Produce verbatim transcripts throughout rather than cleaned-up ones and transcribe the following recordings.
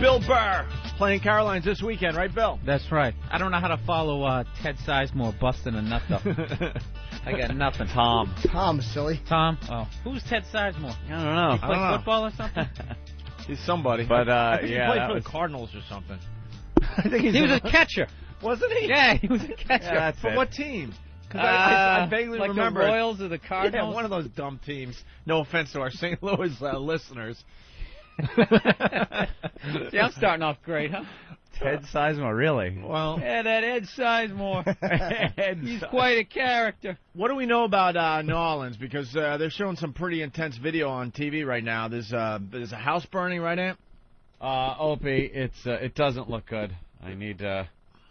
Bill Burr playing Carolines this weekend, right, Bill? That's right. I don't know how to follow uh, Ted Sizemore busting a nut, though. I got nothing. Tom. Tom, silly. Tom? Oh. Who's Ted Sizemore? I don't know. He play know. football or something? He's somebody. But, uh, I think yeah. he played for was... the Cardinals or something. I think he's he was a catcher. Wasn't he? Yeah, he was a catcher. Yeah, that's For it. what team? Because Uh, I, I, I vaguely like remember. the Royals or the Cardinals? Yeah, one of those dumb teams. No offense to our Saint Louis uh, listeners. See, I'm starting off great, huh? Ted Sizemore, really? Well, Yeah, that Ed Sizemore. Ed He's Si- quite a character. what do we know about uh, New Orleans? Because uh, they're showing some pretty intense video on T V right now. There's uh, there's a house burning, right, Ant? Uh, Opie, it's uh, it doesn't look good. I need. Uh...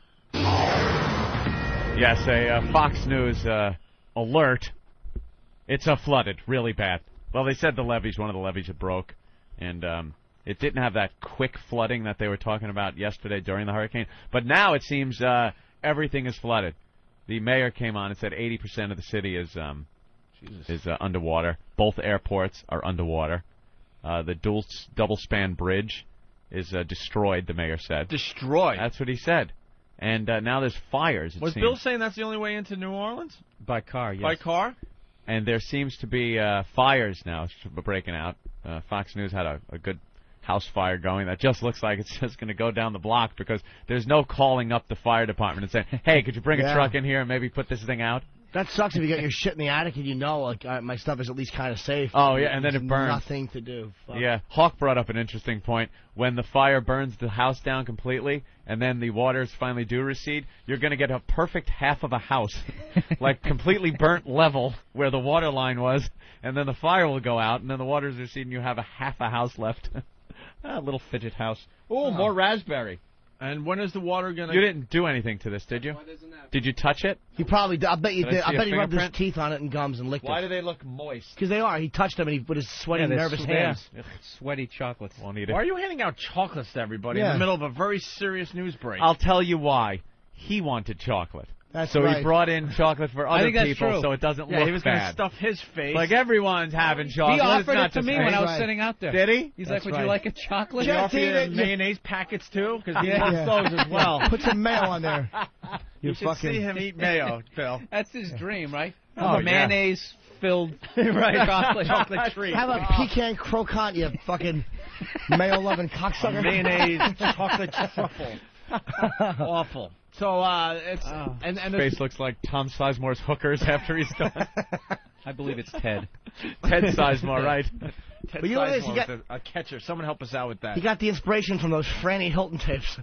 Yes, a uh, Fox News uh, alert. It's uh, flooded, really bad. Well, they said the levees, one of the levees had broke, and um, it didn't have that quick flooding that they were talking about yesterday during the hurricane. But now it seems uh, everything is flooded. The mayor came on and said eighty percent of the city is um, is uh, underwater. Both airports are underwater. Uh, the dual double span bridge is uh, destroyed. The mayor said Destroyed. that's what he said. And uh, now there's fires. It Was seems. Bill saying that's the only way into New Orleans? By car, yes. By car? And there seems to be uh, fires now breaking out. Uh, Fox News had a, a good house fire going that just looks like it's just going to go down the block because there's no calling up the fire department and saying, hey, could you bring Yeah. a truck in here and maybe put this thing out? That sucks if you got your shit in the attic and you know, like, uh, my stuff is at least kind of safe. Oh, yeah, and then There's it burns. Nothing to do. Fuck. Yeah, Hawk brought up an interesting point. When the fire burns the house down completely and then the waters finally do recede, you're going to get a perfect half of a house, like completely burnt level where the water line was, and then the fire will go out, and then the waters recede, and you have a half a house left. A little fidget house. Oh, more raspberry. And when is the water going to... You didn't do anything to this, did you? Did you touch it? He probably did. I bet you Did I did. I see a bet he rubbed his fingerprint? teeth on it and gums and licked Why it. do they look moist? Because they are. He touched them and he with his sweaty, Yeah, they're nervous sw- hands. yeah. Sweaty chocolates. Won't eat it. Why are you handing out chocolates to everybody in Yeah. the middle of a very serious news break? I'll tell you why. He wanted chocolate. That's so right. he brought in chocolate for other think that's people true. so it doesn't yeah, look he was going to bad. stuff his face. Like everyone's having chocolate. He It's offered not it to just me me. when I was Right. sitting out there. Did he? He's That's like, would right. you like a chocolate? Did he Yeah, offer you Tina, the yeah. mayonnaise packets, too? Because he Yeah. wants those as well. Put some mayo on there. You, You should fucking. see him eat mayo, Phil. That's his dream, right? Oh, a mayonnaise-filled Right. chocolate. Chocolate treat. Have a pecan croquant, you fucking mayo-loving cocksucker. Mayonnaise chocolate truffle. Awful. So, uh, it's... Oh. and, and Face looks like Tom Sizemore's hookers after he's done. I believe it's Ted. Ted Sizemore, right? Ted But you know what it is, Sizemore you got- was a, a catcher. Someone help us out with that. He got the inspiration from those Franny Hilton tapes.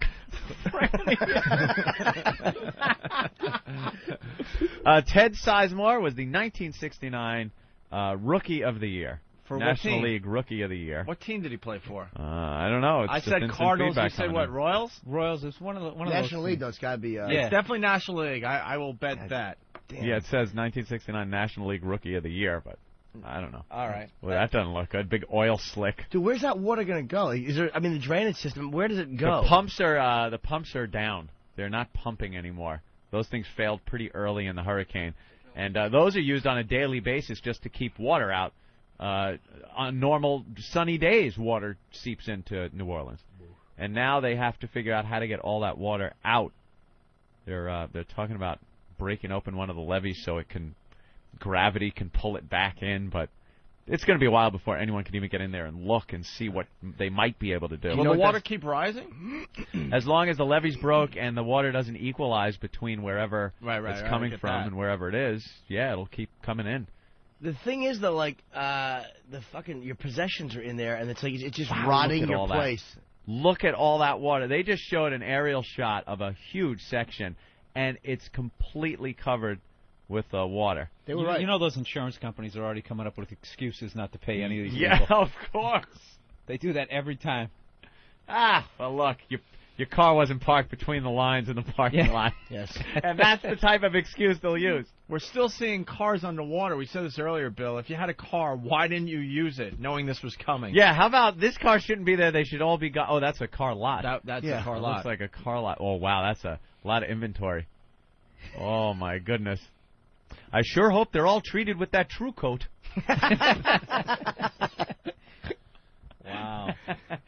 uh, Ted Sizemore was the nineteen sixty-nine uh, Rookie of the Year. For what National team? League Rookie of the Year. What team did he play for? Uh, I don't know. It's I just said instant Cardinals. You feedback said coming what? in. Royals? Royals is one of the one of National those League, though, it's got to be. Uh, Yeah. It's definitely National League. I, I will bet that. Damn. Yeah, it says nineteen sixty-nine National League Rookie of the Year, but I don't know. All right. Well, that doesn't look good. Big oil slick. Dude, where's that water going to go? Is there? I mean, the drainage system. Where does it go? The pumps are uh, the pumps are down. They're not pumping anymore. Those things failed pretty early in the hurricane, and uh, those are used on a daily basis just to keep water out. Uh, on normal sunny days, water seeps into New Orleans, and now they have to figure out how to get all that water out. They're uh, they're talking about breaking open one of the levees so it can gravity can pull it back in, but it's going to be a while before anyone can even get in there and look and see what they might be able to do. Will the water keep rising? As long as the levees broke and the water doesn't equalize between wherever Right, right, it's right, I coming get from that. and wherever it is, yeah, it'll keep coming in. The thing is, though, like, uh, the fucking, your possessions are in there, and it's like, it's just Wow, rotting look at your all that. place. Look at all that water. They just showed an aerial shot of a huge section, and it's completely covered with uh, water. They were You, right. you know those insurance companies are already coming up with excuses not to pay any of these Yeah, people. of course. They do that every time. Ah, well, look, you, your car wasn't parked between the lines in the parking Yeah. lot. Yes. And that's the type of excuse they'll use. We're still seeing cars underwater. We said this earlier, Bill. If you had a car, why didn't you use it, knowing this was coming? Yeah, how about this car shouldn't be there? They should all be gone. Oh, that's a car lot. That, that's Yeah. a car It lot. looks like a car lot. Oh, wow, that's a lot of inventory. Oh, my goodness. I sure hope they're all treated with that True Coat. Wow.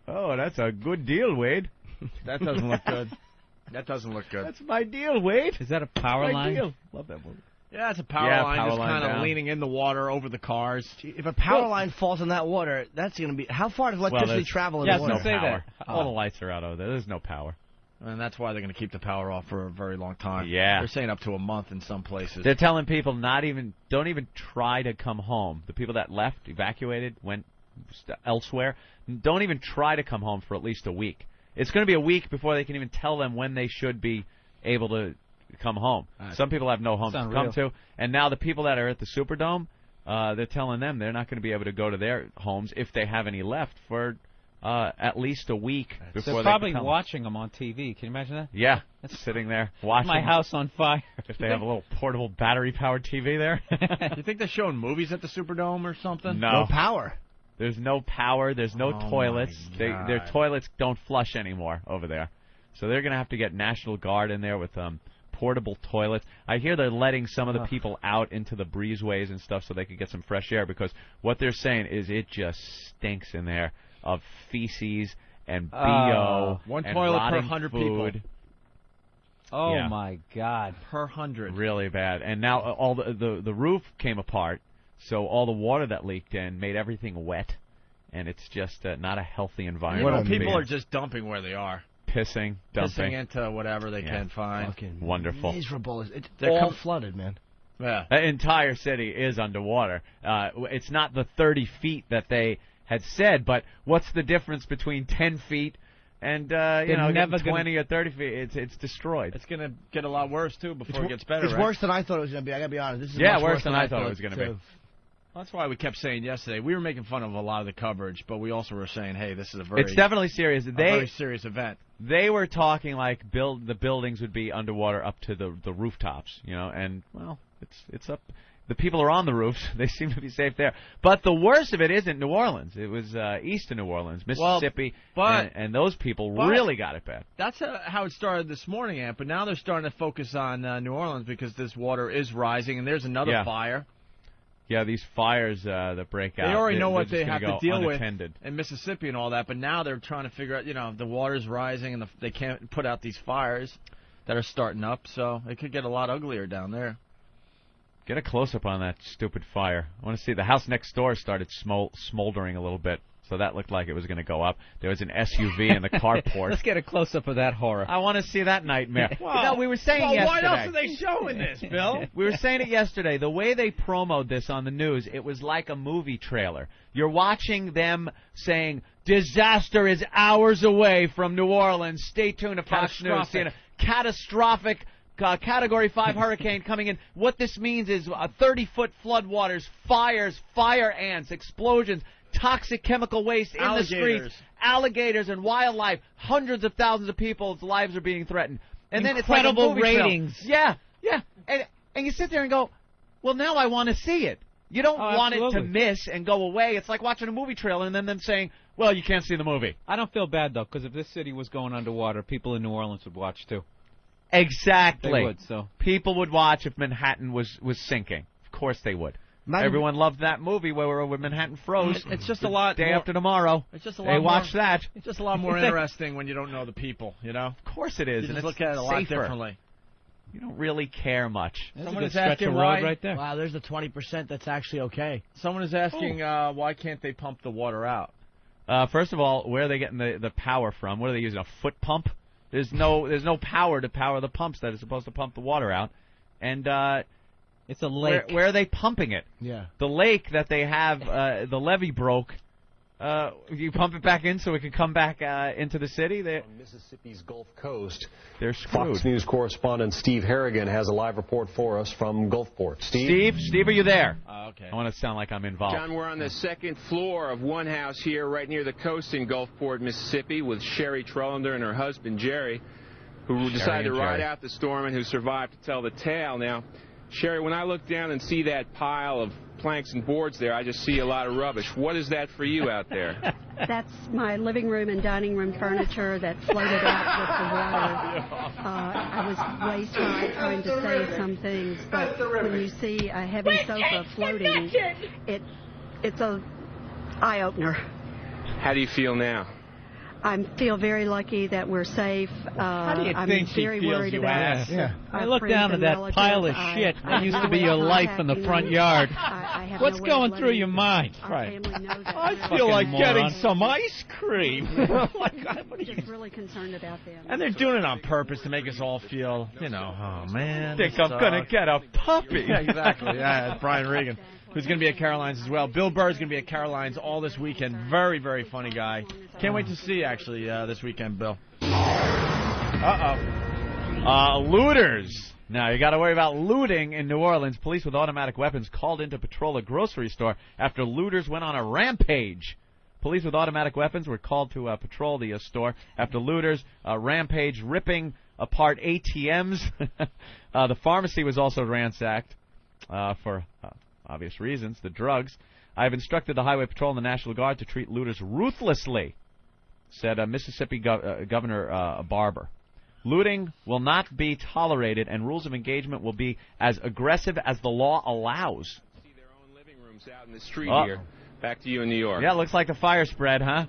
Oh, that's a good deal, Wade. That doesn't look good. That doesn't look good. That's my deal, Wade. Is that a power my line? Deal. Love that movie. Yeah, it's a power Yeah, line power just line kind of down. leaning in the water over the cars. If a power Well- line falls in that water, that's going to be... How far does Well, electricity there's- travel in yeah, the I was water? No gonna say power. that. All the lights are out over there. There's no power. And that's why they're going to keep the power off for a very long time. Yeah. They're saying up to a month in some places. They're telling people not even, don't even try to come home. The people that left, evacuated, went st- elsewhere, don't even try to come home for at least a week. It's going to be a week before they can even tell them when they should be able to come home. Right. Some people have no homes to That's come unreal. to, and now the people that are at the Superdome, uh, they're telling them they're not going to be able to go to their homes if they have any left for uh, at least a week before They're they probably can come. watching them on T V. Can you imagine that? Yeah, sitting there watching. My house on fire. If they have a little portable battery-powered T V there. You think they're showing movies at the Superdome or something? No. No power. There's no power. There's no Oh, toilets. my They, their God. toilets don't flush anymore over there. So they're going to have to get National Guard in there with um, portable toilets. I hear they're letting some of the people out into the breezeways and stuff so they can get some fresh air, because what they're saying is it just stinks in there of feces and B O Oh. One and toilet per rotting hundred food. people. Oh Yeah. my God. Per hundred. Really bad. And now uh, all the, the the roof came apart, so all the water that leaked in made everything wet, and it's just uh, not a healthy You environment. know, to be people in. are just dumping where they are. pissing, dumping. Pissing into whatever they Yeah. can find. Fucking Wonderful. miserable. It, They're all com- flooded, man. Yeah. The entire city is underwater. Uh, it's not the thirty feet that they had said, but what's the difference between ten feet and uh, you They're know never getting gonna- twenty or thirty feet? It's it's destroyed. It's going to get a lot worse, too, before it gets better, It's right? worse than I thought it was going to be. I got to be honest. This is Yeah, much worse than I thought it was gonna be. too. That's why we kept saying yesterday. We were making fun of a lot of the coverage, but we also were saying, hey, this is a very, It's definitely serious. a They very serious event. they were talking like build the buildings would be underwater up to the the rooftops, you know, and well, it's it's up. The people are on the roofs; they seem to be safe there. But the worst of it isn't New Orleans; it was uh, east of New Orleans, Mississippi, but- and, and those people but- really got it bad. That's uh, how it started this morning, Ant, but now they're starting to focus on uh, New Orleans because this water is rising, and there's another Yeah. fire. Yeah, these fires uh, that break out. They already they're- know what they're they just have gonna to go deal unattended. with in Mississippi and all that, but now they're trying to figure out, you know, the water's rising and the, they can't put out these fires that are starting up, so it could get a lot uglier down there. Get a close-up on that stupid fire. I want to see. The house next door started smol- smoldering a little bit, so that looked like it was going to go up. There was an S U V in the carport. Let's get a close-up of that horror. I want to see that nightmare. Well, no, we were saying well, yesterday. why else are they showing this, Bill? We were saying it yesterday. The way they promoted this on the news, it was like a movie trailer. You're watching them saying, disaster is hours away from New Orleans. Stay tuned to Fox News. Catastrophic. You know, catastrophic uh, Category five hurricane coming in. What this means is uh, thirty-foot floodwaters, fires, fire ants, explosions, toxic chemical waste in the Alligators. streets, alligators and wildlife. Hundreds of thousands of people's lives are being threatened. And then Incredible it's like a movie trail. ratings. Yeah, yeah. And and you sit there and go, well, now I want to see it. You don't Oh, want it to absolutely. miss and go away. It's like watching a movie trailer and then them saying, well, you can't see the movie. I don't feel bad, though, because if this city was going underwater, people in New Orleans would watch, too. Exactly. They would, so. People would watch if Manhattan was, was sinking. Of course they would. Not even- Everyone loved that movie where, where Manhattan froze. It's- it's just a lot Day more- after tomorrow. It's just a They lot watch more, that. It's just a lot more interesting when you don't know the people, you know? Of course it is. You and just it's look at it a lot safer. differently. You don't really care much. That's Someone a good is stretch asking of road why- right there. Wow, there's the twenty percent that's actually okay. Someone is asking, uh, why can't they pump the water out? Uh, first of all, where are they getting the, the power from? What are they using? A foot pump? There's no there's no power to power the pumps that are supposed to pump the water out. And uh, It's a where, lake. where are they pumping it? Yeah. The lake that they have, uh, the levee broke. Uh, you pump it back in so it can come back uh, into the city. They On Mississippi's Gulf Coast, they're screwed. Fox News correspondent Steve Harrigan has a live report for us from Gulfport. Steve? Steve, Steve, are you there? Uh, okay. I want to sound like I'm involved. John, we're on the second floor of one house here right near the coast in Gulfport, Mississippi, with Sherry Trollander and her husband, Jerry, who decided to and ride Jerry. out the storm and who survived to tell the tale. Now, Sherry, when I look down and see that pile of planks and boards there, I just see a lot of rubbish. What is that for you out there? That's my living room and dining room furniture that floated out with the water. Uh, I was waist high trying to save some things, but when you see a heavy sofa floating, it it's a eye opener. How do you feel now? I feel very lucky that we're safe. Uh, How do you I'm think she very feels, worried you about ass? Yeah. our I look friends down at and that relatives. pile of I- shit I that have used no to be way your of life in the contacting front them. yard. I, I have What's no way going of through letting your mind? our Right. family know that I we're feel like Fucking getting moron. some ice cream. I'm just really concerned about them. And they're doing it on purpose to make us all feel, you know, oh man. Think this I'm gonna sucks. get a puppy. Yeah, exactly. Yeah, it's Brian Regan, who's going to be at Caroline's as well. Bill Burr's going to be at Caroline's all this weekend. Very, very funny guy. Can't wait to see you, actually, uh, this weekend, Bill. Uh-oh. Uh, looters. Now, you got to worry about looting in New Orleans. Police with automatic weapons called in to patrol a grocery store after looters went on a rampage. Police with automatic weapons were called to uh, patrol the uh, store after looters uh, rampage, ripping apart A T Ms. uh, the pharmacy was also ransacked uh, for uh, obvious reasons, the drugs. I have instructed the Highway Patrol and the National Guard to treat looters ruthlessly, said uh, Mississippi Gov- uh, Governor uh, Barber. Looting will not be tolerated, and rules of engagement will be as aggressive as the law allows. See their own living rooms out in the street Uh, here. Back to you in New York. Yeah, looks like the fire spread, huh?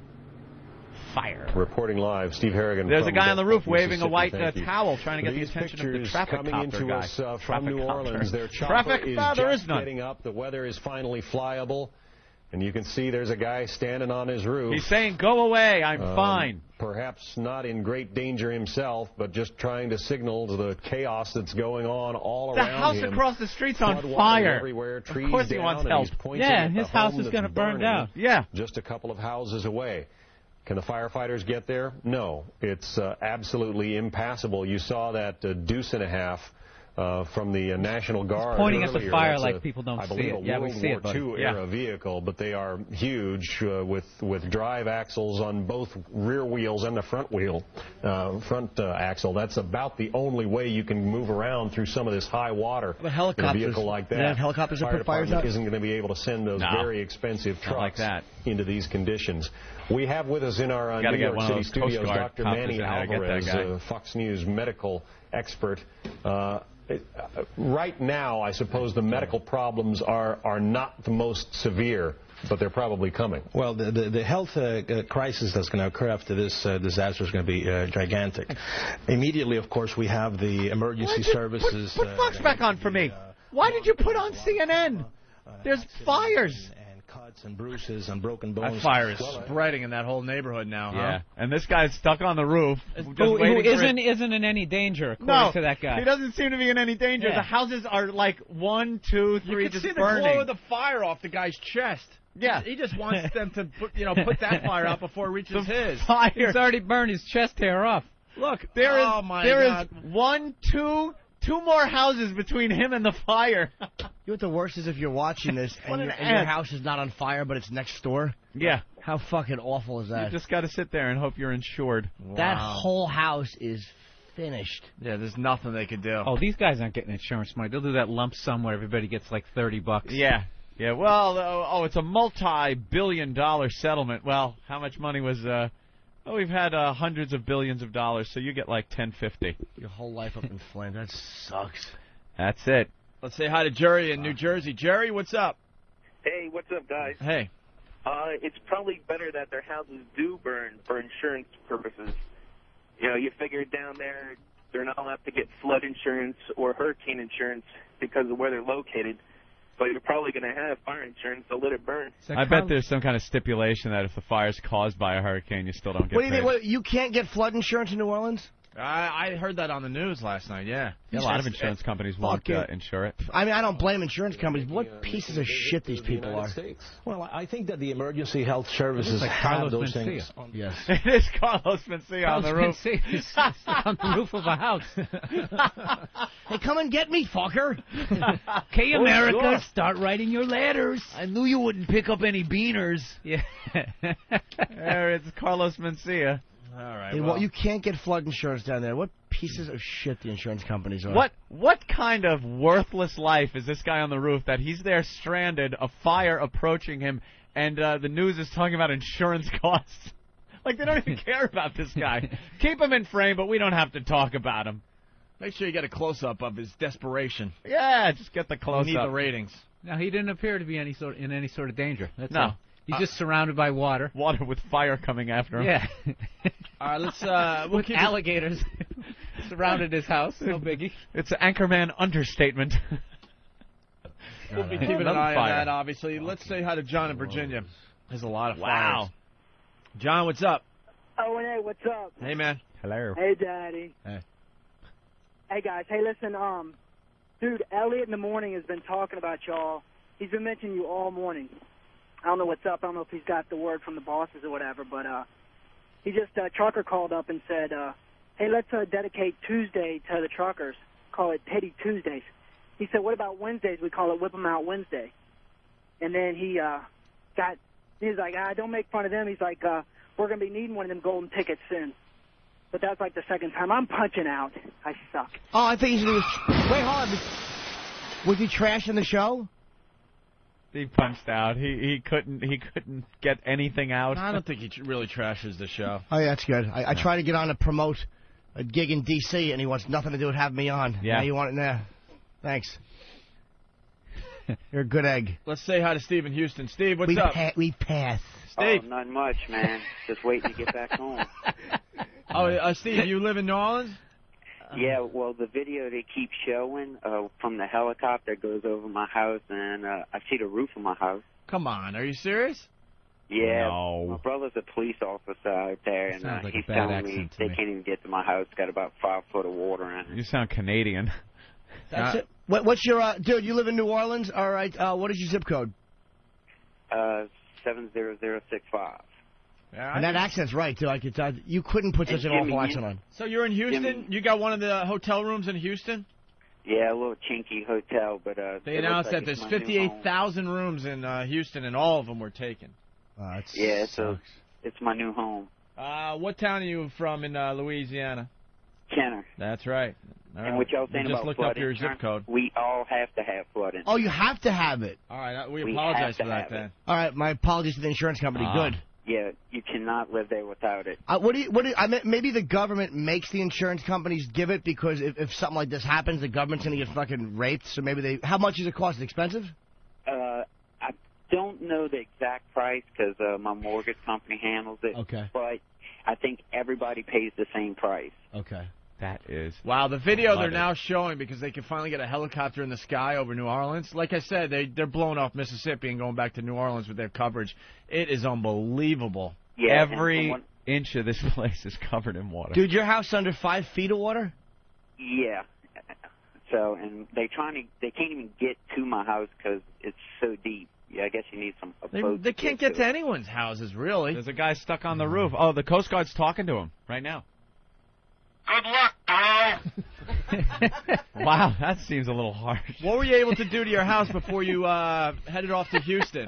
Fire. Reporting live, Steve Harrigan. There's a from guy on the roof Gulfport, waving a Mississippi. white uh, Thank you. towel trying to get the These attention of the pictures traffic coming copter into guy. us uh, from New Traffic-copter. Orleans. Their chopper Traffic is copter, there just is none. getting up. The weather is finally flyable. And you can see there's a guy standing on his roof. He's saying, go away, I'm Um, fine. Perhaps not in great danger himself, but just trying to signal to the chaos that's going on all The around house him. across the street's on Floodwaters fire. everywhere, trees Of course he down, wants and help. he's pointing Yeah, at his the house home is that's gonna burn burning down. Yeah. just a couple of houses away. Can the firefighters get there? No. It's uh, absolutely impassable. You saw that uh, deuce and a half uh, from the uh, National Guard pointing at the earlier. fire That's like a, people don't I see believe it. a Yeah, we World see it, War buddy. Two Yeah. era vehicle, but they are huge uh, with with drive axles on both rear wheels and the front wheel, uh, front uh, axle. That's about the only way you can move around through some of this high water. But helicopters- in a vehicle like they that. have helicopters that Fire put fires department out? isn't going to be able to send those No. very expensive Not like trucks that. into these conditions. We have with us in our uh, Gotta New get York one of City those Coast studios Guard Doctor copters Manny in there to get that Alvarez, guy. uh, Fox News medical expert. Uh, it- uh, right now, I suppose the medical problems are, are not the most severe, but they're probably coming. Well, the, the, the health uh, uh, crisis that's going to occur after this uh, disaster is going to be uh, gigantic. Immediately, of course, we have the emergency Why'd you services. Put, put uh, Fox back on for me. Why did you put on C N N? There's fires. And cuts and bruises and broken That bones. fire is Well, uh, spreading in that whole neighborhood now, huh? Yeah, and this guy's stuck on the roof. Just Who, waiting who for isn't, it. isn't in any danger, according No, to that guy. he doesn't seem to be in any danger. Yeah. The houses are like one, two, three, You can just see the burning. glow of the fire off the guy's chest. Yeah. He just wants them to put, you know, put that fire out before it reaches his. Fire. He's already burned his chest hair off. Look, there is Oh, my there is God. one, two, two more houses between him and the fire. You know what the worst is if you're watching this What and, an your, and your ant. house is not on fire, but it's next door? Yeah, How fucking awful is you that? just got to sit there and hope you're insured. That Wow. whole house is finished. Yeah, there's nothing they could do. Oh, these guys aren't getting insurance money. They'll do that lump sum where everybody gets like thirty bucks. Yeah. Yeah, well, uh, oh, it's a multi-billion dollar settlement. Well, how much money was, uh, well, we've had uh, hundreds of billions of dollars, so you get like ten fifty. Your whole life up in flames. That sucks. That's it. Let's say hi to Jerry in New Jersey. Jerry, what's up? Hey, what's up, guys? Hey. Uh, it's probably better that their houses do burn for insurance purposes. You know, you figure down there they're not allowed to get flood insurance or hurricane insurance because of where they're located. But you're probably going to have fire insurance, so let it burn. I bet there's some kind of stipulation that if the fire's caused by a hurricane, you still don't get What do you paid. think? What, you can't get flood insurance in New Orleans? I, I heard that on the news last night, yeah. Yeah, a lot of insurance companies won't Fuck uh, it. insure it. I mean, I don't blame insurance companies. What pieces of shit these people are. Well, I think that the emergency health services like have Carlos those Mencia. things. On Yes. It is Carlos Mencia on the roof. He's on the roof of a house. Hey, come and get me, fucker. Okay, Oh, America, sure. start writing your letters. I knew you wouldn't pick up any beaners. Yeah. There, it's Carlos Mencia. All right. Hey, well, well, you can't get flood insurance down there. What pieces of shit the insurance companies are. What what kind of worthless life is this guy on the roof that he's there stranded, a fire approaching him, and uh, the news is talking about insurance costs? Like, they don't even care about this guy. Keep him in frame, but we don't have to talk about him. make sure you get a close-up of his desperation. Yeah, just get the We close need up. the ratings. No, he didn't appear to be any sort in any sort of danger. That's No. all. He's just surrounded by water. Water with fire coming after him. Yeah. All right, let's. Uh, we'll With keep alligators surrounded his house. No biggie. It's an Anchorman understatement. We'll be keeping an Another eye on fire. that, obviously. Let's say hi to John in Virginia. There's a lot of Wow. fires. John, what's up? Oh, and hey, what's up? Hey, man. Hello. Hey, Daddy. Hey. Hey, guys. Hey, listen, um, dude, Elliot in the morning has been talking about y'all. He's been mentioning you all morning. I don't know what's up. I don't know if he's got the word from the bosses or whatever, but uh, he just, uh, trucker called up and said, uh, hey, let's uh, dedicate Tuesday to the truckers. Call it Teddy Tuesdays. He said, what about Wednesdays? We call it Whip 'em Out Wednesday. And then he uh, got, he was like, ah, don't make fun of them. He's like, uh, we're going to be needing one of them golden tickets soon. But that's like the second time. I'm punching out. I suck. Oh, I think he was. Wait, hold on. Was he trashing the show? He punched out. He he couldn't he couldn't get anything out. I don't think he tr- really trashes the show. Oh, yeah, that's good. I, I try to get on to promote a gig in D C, and he wants nothing to do with having me on. Yeah. Now you want it there. Thanks. You're a good egg. Let's say hi to Steve in Houston. Steve, what's we up? Pa- we pass. Steve. Oh, not much, man. Just waiting to get back home. Oh, uh, Steve, you live in New Orleans? Yeah, well, the video they keep showing uh, from the helicopter goes over my house, and uh, I see the roof of my house. Come on, are you serious? Yeah, No. my brother's a police officer out there, and Sounds uh, like a he's bad telling me accent to they me. can't even get to my house. It's got about five foot of water in it. You sound Canadian. That's it. What, what's your, uh, dude, you live in New Orleans? All right. Uh, what is your zip code? Uh, seven zero zero six five. Yeah, And that accent's right, too. I could tell. You couldn't put And such an Jimmy, awful you- accent on. So you're in Houston? Jimmy. You got one of the hotel rooms in Houston? Yeah, a little chinky hotel, but uh, They it looks announced like that it's there's my new fifty-eight home. thousand rooms in uh, Houston, and all of them were taken. Uh, it's, Yeah, it's a, it's my new home, Uh, what town are you from in uh, Louisiana? Kenner. That's right. All And right. what y'all We saying just about looked flood up your insurance? zip code. We all have to have flood insurance. Oh, you have to have it. All right, uh, we, We apologize have to for that have then. it. All right, my apologies to the insurance company. Ah. Good. Yeah, you cannot live there without it. Uh, what do you, what do you, I mean, maybe the government makes the insurance companies give it because if, if something like this happens, the government's going to get fucking raped. So maybe they. How much does it cost? Is it expensive? Uh, I don't know the exact price because uh, my mortgage company handles it. Okay. But I think everybody pays the same price. Okay. That is. Wow, the video Love they're it. now showing because they can finally get a helicopter in the sky over New Orleans. Like I said, they, they're blowing off Mississippi and going back to New Orleans with their coverage. It is unbelievable. Yeah, and Every from what- inch of this place is covered in water. Dude, your house under five feet of water? Yeah. So, and they trying to, they can't even get to my house because it's so deep. Yeah, I guess you need some. A They, boat they to can't get get to anyone's houses, really. There's a guy stuck on the roof. Oh, the Coast Guard's talking to him right now. Good luck, bro. Wow, that seems a little harsh. What were you able to do to your house before you uh, headed off to Houston?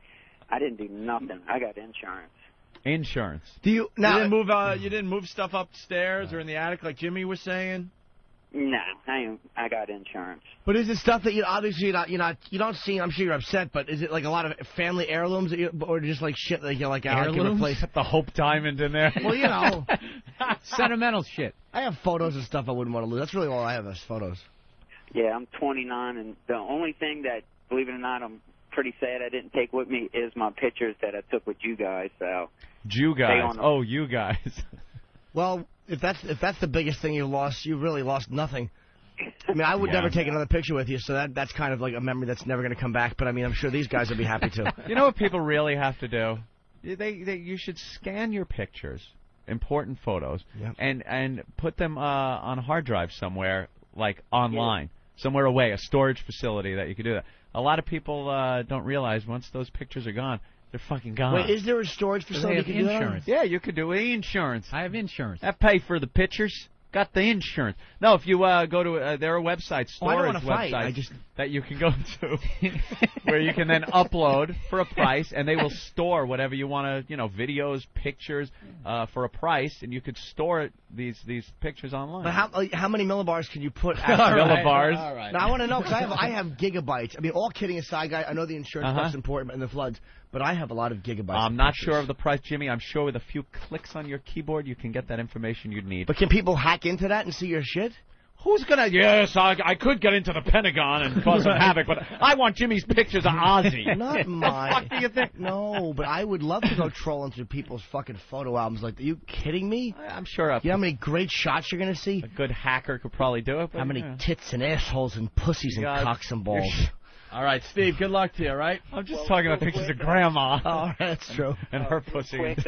I didn't do nothing. I got insurance. Insurance. Do you you didn't move. Uh, you didn't move stuff upstairs or in the attic like Jimmy was saying. No, I ain't, I got insurance. But is it stuff that you obviously you're not you're not you don't see? I'm sure you're upset, but is it like a lot of family heirlooms, that you, or just like shit that you're like I can Heirlooms? replace? The Hope Diamond in there. Well, you know, Sentimental shit. I have photos and stuff I wouldn't want to lose. That's really all I have is photos. Yeah, I'm twenty-nine, and the only thing that, believe it or not, I'm pretty sad I didn't take with me is my pictures that I took with you guys. So. You Stay guys. on them. Oh, you guys. Well, if that's if that's the biggest thing you lost, you really lost nothing. I mean, I would Yeah. never take another picture with you, so that that's kind of like a memory that's never going to come back. But I mean, I'm sure these guys would be happy to. You know what people really have to do? They, they you should scan your pictures, important photos, Yep. and and put them uh, on a hard drive somewhere, like online, somewhere away, a storage facility that you could do that. A lot of people uh, don't realize once those pictures are gone, they're fucking gone. Wait, is there a storage facility? have you can do that on? insurance. Yeah, you could do insurance. I have insurance. That pay for the pictures. Got the insurance. No, if you uh, go to uh, there are websites, Oh, I don't storage wanna fight. websites I just- that you can go to, where you can then upload for a price, and they will store whatever you want to, you know, videos, pictures, uh, for a price, and you could store it, these these pictures online. But how like, how many millibars can you put? All After right, millibars. All right. Now I want to know because I have I have gigabytes. I mean, all kidding aside, guy. I know the insurance Uh-huh. stuff's important in the floods, but I have a lot of gigabytes. I'm of not pictures. sure of the price, Jimmy. I'm sure with a few clicks on your keyboard, you can get that information you'd need. But can people hack into that and see your shit? Who's gonna? Yes, I, I could get into the Pentagon and cause some havoc, but I want Jimmy's pictures of Ozzy. Not mine. What the fuck do you think? No, but I would love to go trolling through people's fucking photo albums. Like, are you kidding me? I'm sure. A, you know how many great shots you're gonna see? A good hacker could probably do it. But, how many yeah. tits and assholes and pussies You and guys- cocks and balls? All right, Steve, good luck to you, all right? I'm just well, talking about pictures quick, of Grandma. Oh, that's true. And uh, her pussy. Quick,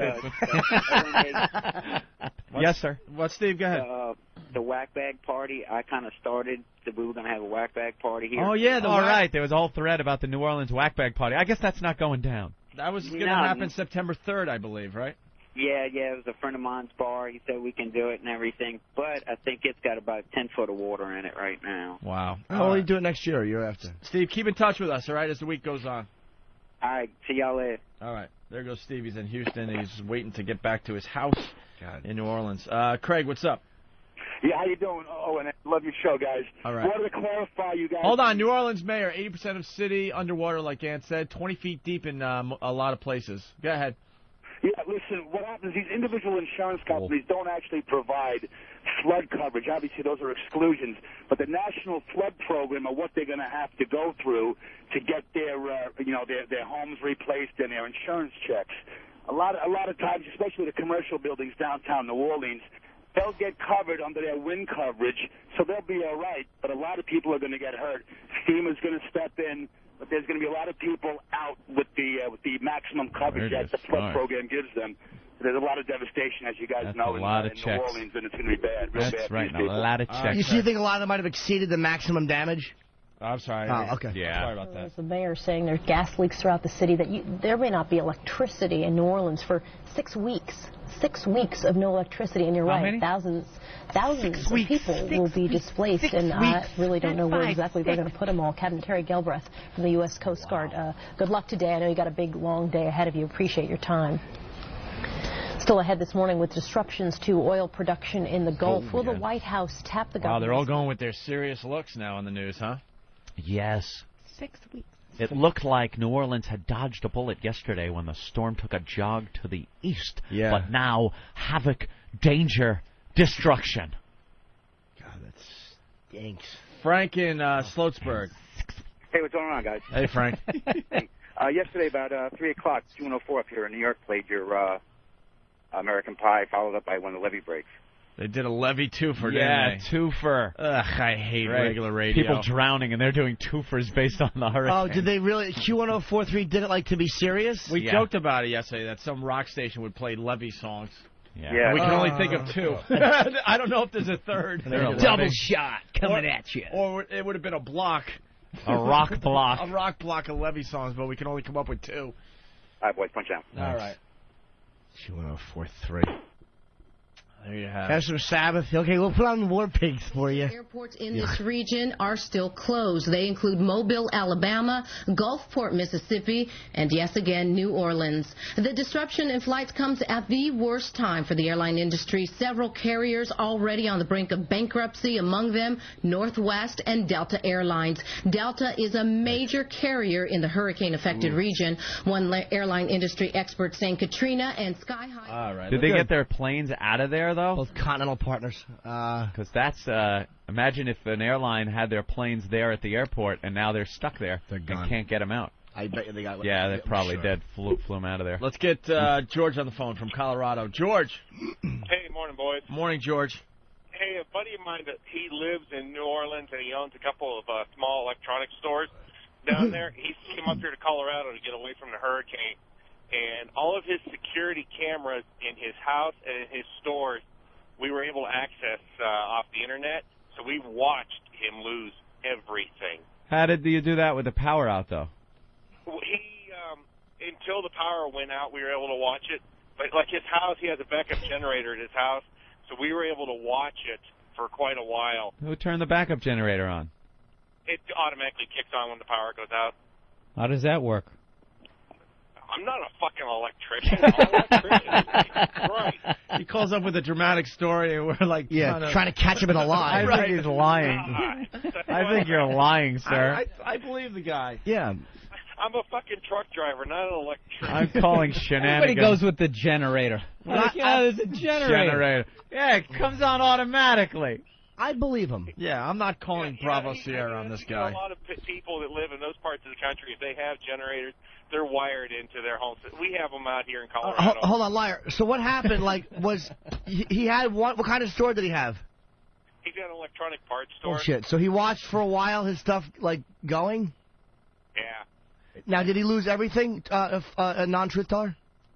uh, yes, sir. What, Steve? Go ahead. Uh, the whack bag party, I kind of started that we were going to have a whack bag party here. Oh, yeah. All right. There was a whole thread about the New Orleans whack bag party. I guess that's not going down. That was going to No. happen September third, I believe, right? Yeah, yeah, it was a friend of mine's bar. He said we can do it and everything, but I think it's got about ten foot of water in it right now. Wow. How will you do it next year or year after? Steve, keep in touch with us, all right, as the week goes on. All right, see y'all later. All right. There goes Steve. He's in Houston. He's waiting to get back to his house God. in New Orleans. Uh, Craig, what's up? Yeah, how you doing? Oh, and I love your show, guys. All right. Wanted to clarify, you guys. Hold on. New Orleans mayor, eighty percent of city underwater, like Ant said, twenty feet deep in um, a lot of places. Go ahead. Yeah, listen, what happens, these individual insurance companies don't actually provide flood coverage. Obviously, those are exclusions. But the National Flood Program are what they're going to have to go through to get their, uh, you know, their, their homes replaced and their insurance checks. A lot, of, a lot of times, especially the commercial buildings downtown New Orleans, they'll get covered under their wind coverage, so they'll be all right. But a lot of people are going to get hurt. FEMA's going to step in. But there's going to be a lot of people out with the uh, with the maximum coverage that the flood Right. program gives them. There's a lot of devastation, as you guys That's know, a in, lot uh, of in New checks. Orleans, and it's going to be bad, real That's bad. for right. these A people. lot of All checks. right. You see, you think a lot of them might have exceeded the maximum damage? I'm sorry. Oh, okay. Yeah. Sorry about that. As the mayor saying there's gas leaks throughout the city, that you, there may not be electricity in New Orleans for six weeks. Six weeks of no electricity, and you're How right, many? thousands, thousands Six of weeks. people Six will be weeks. displaced, Six and I weeks. really don't know where Five, exactly they're six. going to put them all. Captain Terry Gelbreth from the U S Coast Guard. Uh, good luck today. I know you got a big, long day ahead of you. Appreciate your time. Still ahead this morning with disruptions to oil production in the Gulf. Oh, Will yeah. the White House tap the Wow, government? they're all going with their serious looks now on the news, huh? Yes. Six weeks. It looked like New Orleans had dodged a bullet yesterday when the storm took a jog to the east. Yeah. But now, havoc, danger, destruction. God, that stinks. Frank in uh, Sloatsburg. Hey, what's going on, guys? Hey, Frank. Hey, uh, yesterday about uh, three o'clock, two one oh four up here in New York played your uh, American Pie, followed up by When the Levee Breaks. They did a levy twofer, Yeah, didn't they? twofer. Ugh, I hate Right. regular radio. People drowning, and they're doing twofers based on the hurricane. Oh, did they really? Q one oh four three did it like to be serious? We Yeah. joked about it yesterday that some rock station would play levy songs. Yeah. Yeah. And we can only Uh. think of two. I don't know if there's a third. They're a Double levy. shot coming Or- at you. Or it would have been a block. A rock block. A rock block of levy songs, but we can only come up with two. All right, boys, punch out. All right. Q one oh four three. There you have it. Pastor Sabbath. Okay, we'll put on War Pigs for you. Airports in this region are still closed. They include Mobile, Alabama, Gulfport, Mississippi, and yes, again, New Orleans. The disruption in flights comes at the worst time for the airline industry. Several carriers already on the brink of bankruptcy, among them Northwest and Delta Airlines. Delta is a major carrier in the hurricane-affected region. One la- airline industry expert saying Katrina and Sky High. All right. Did they get their planes out of there, though? Both Continental partners. Uh, Because that's, uh, imagine if an airline had their planes there at the airport, and now they're stuck there They're gone. and can't get them out. I bet you they got. Yeah, they're I'm probably sure. dead. Flew, flew them out of there. Let's get uh, George on the phone from Colorado. George. Hey, morning, boys. Morning, George. Hey, a buddy of mine, that he lives in New Orleans, and he owns a couple of uh, small electronics stores down there. He came up here to Colorado to get away from the hurricane, and all of his security cameras in his house and in his stores, we were able to access uh, off the internet, so we watched him lose everything. How did you do that with the power out, though? He, um, until the power went out, we were able to watch it. But like his house, he has a backup generator at his house, so we were able to watch it for quite a while. Who turned the backup generator on? It automatically kicks on when the power goes out. How does that work? I'm not a fucking electrician. All electricians. Right. He calls up with a dramatic story, and we're like, Yeah, trying to, trying to catch him in a lie. I Right. think he's lying. God. I think you're lying, sir. I, I, I believe the guy. Yeah. I'm a fucking truck driver, not an electrician. I'm calling Everybody shenanigans. goes with the generator. Like, yeah, there's a generator. Generator. Yeah, it comes on automatically. I believe him. Yeah, I'm not calling Yeah, Bravo he- Sierra I mean, on this you know, guy. a lot of p- people that live in those parts of the country, if they have generators, they're wired into their homes. We have them out here in Uh, Colorado. ho- hold on, liar. So what happened? Like, was he, he had what? What kind of store did he have? He's got an electronic parts store. Oh shit! So he watched for a while his stuff like going. Yeah. Now, did he lose everything? Uh, if, uh, a non-truth teller?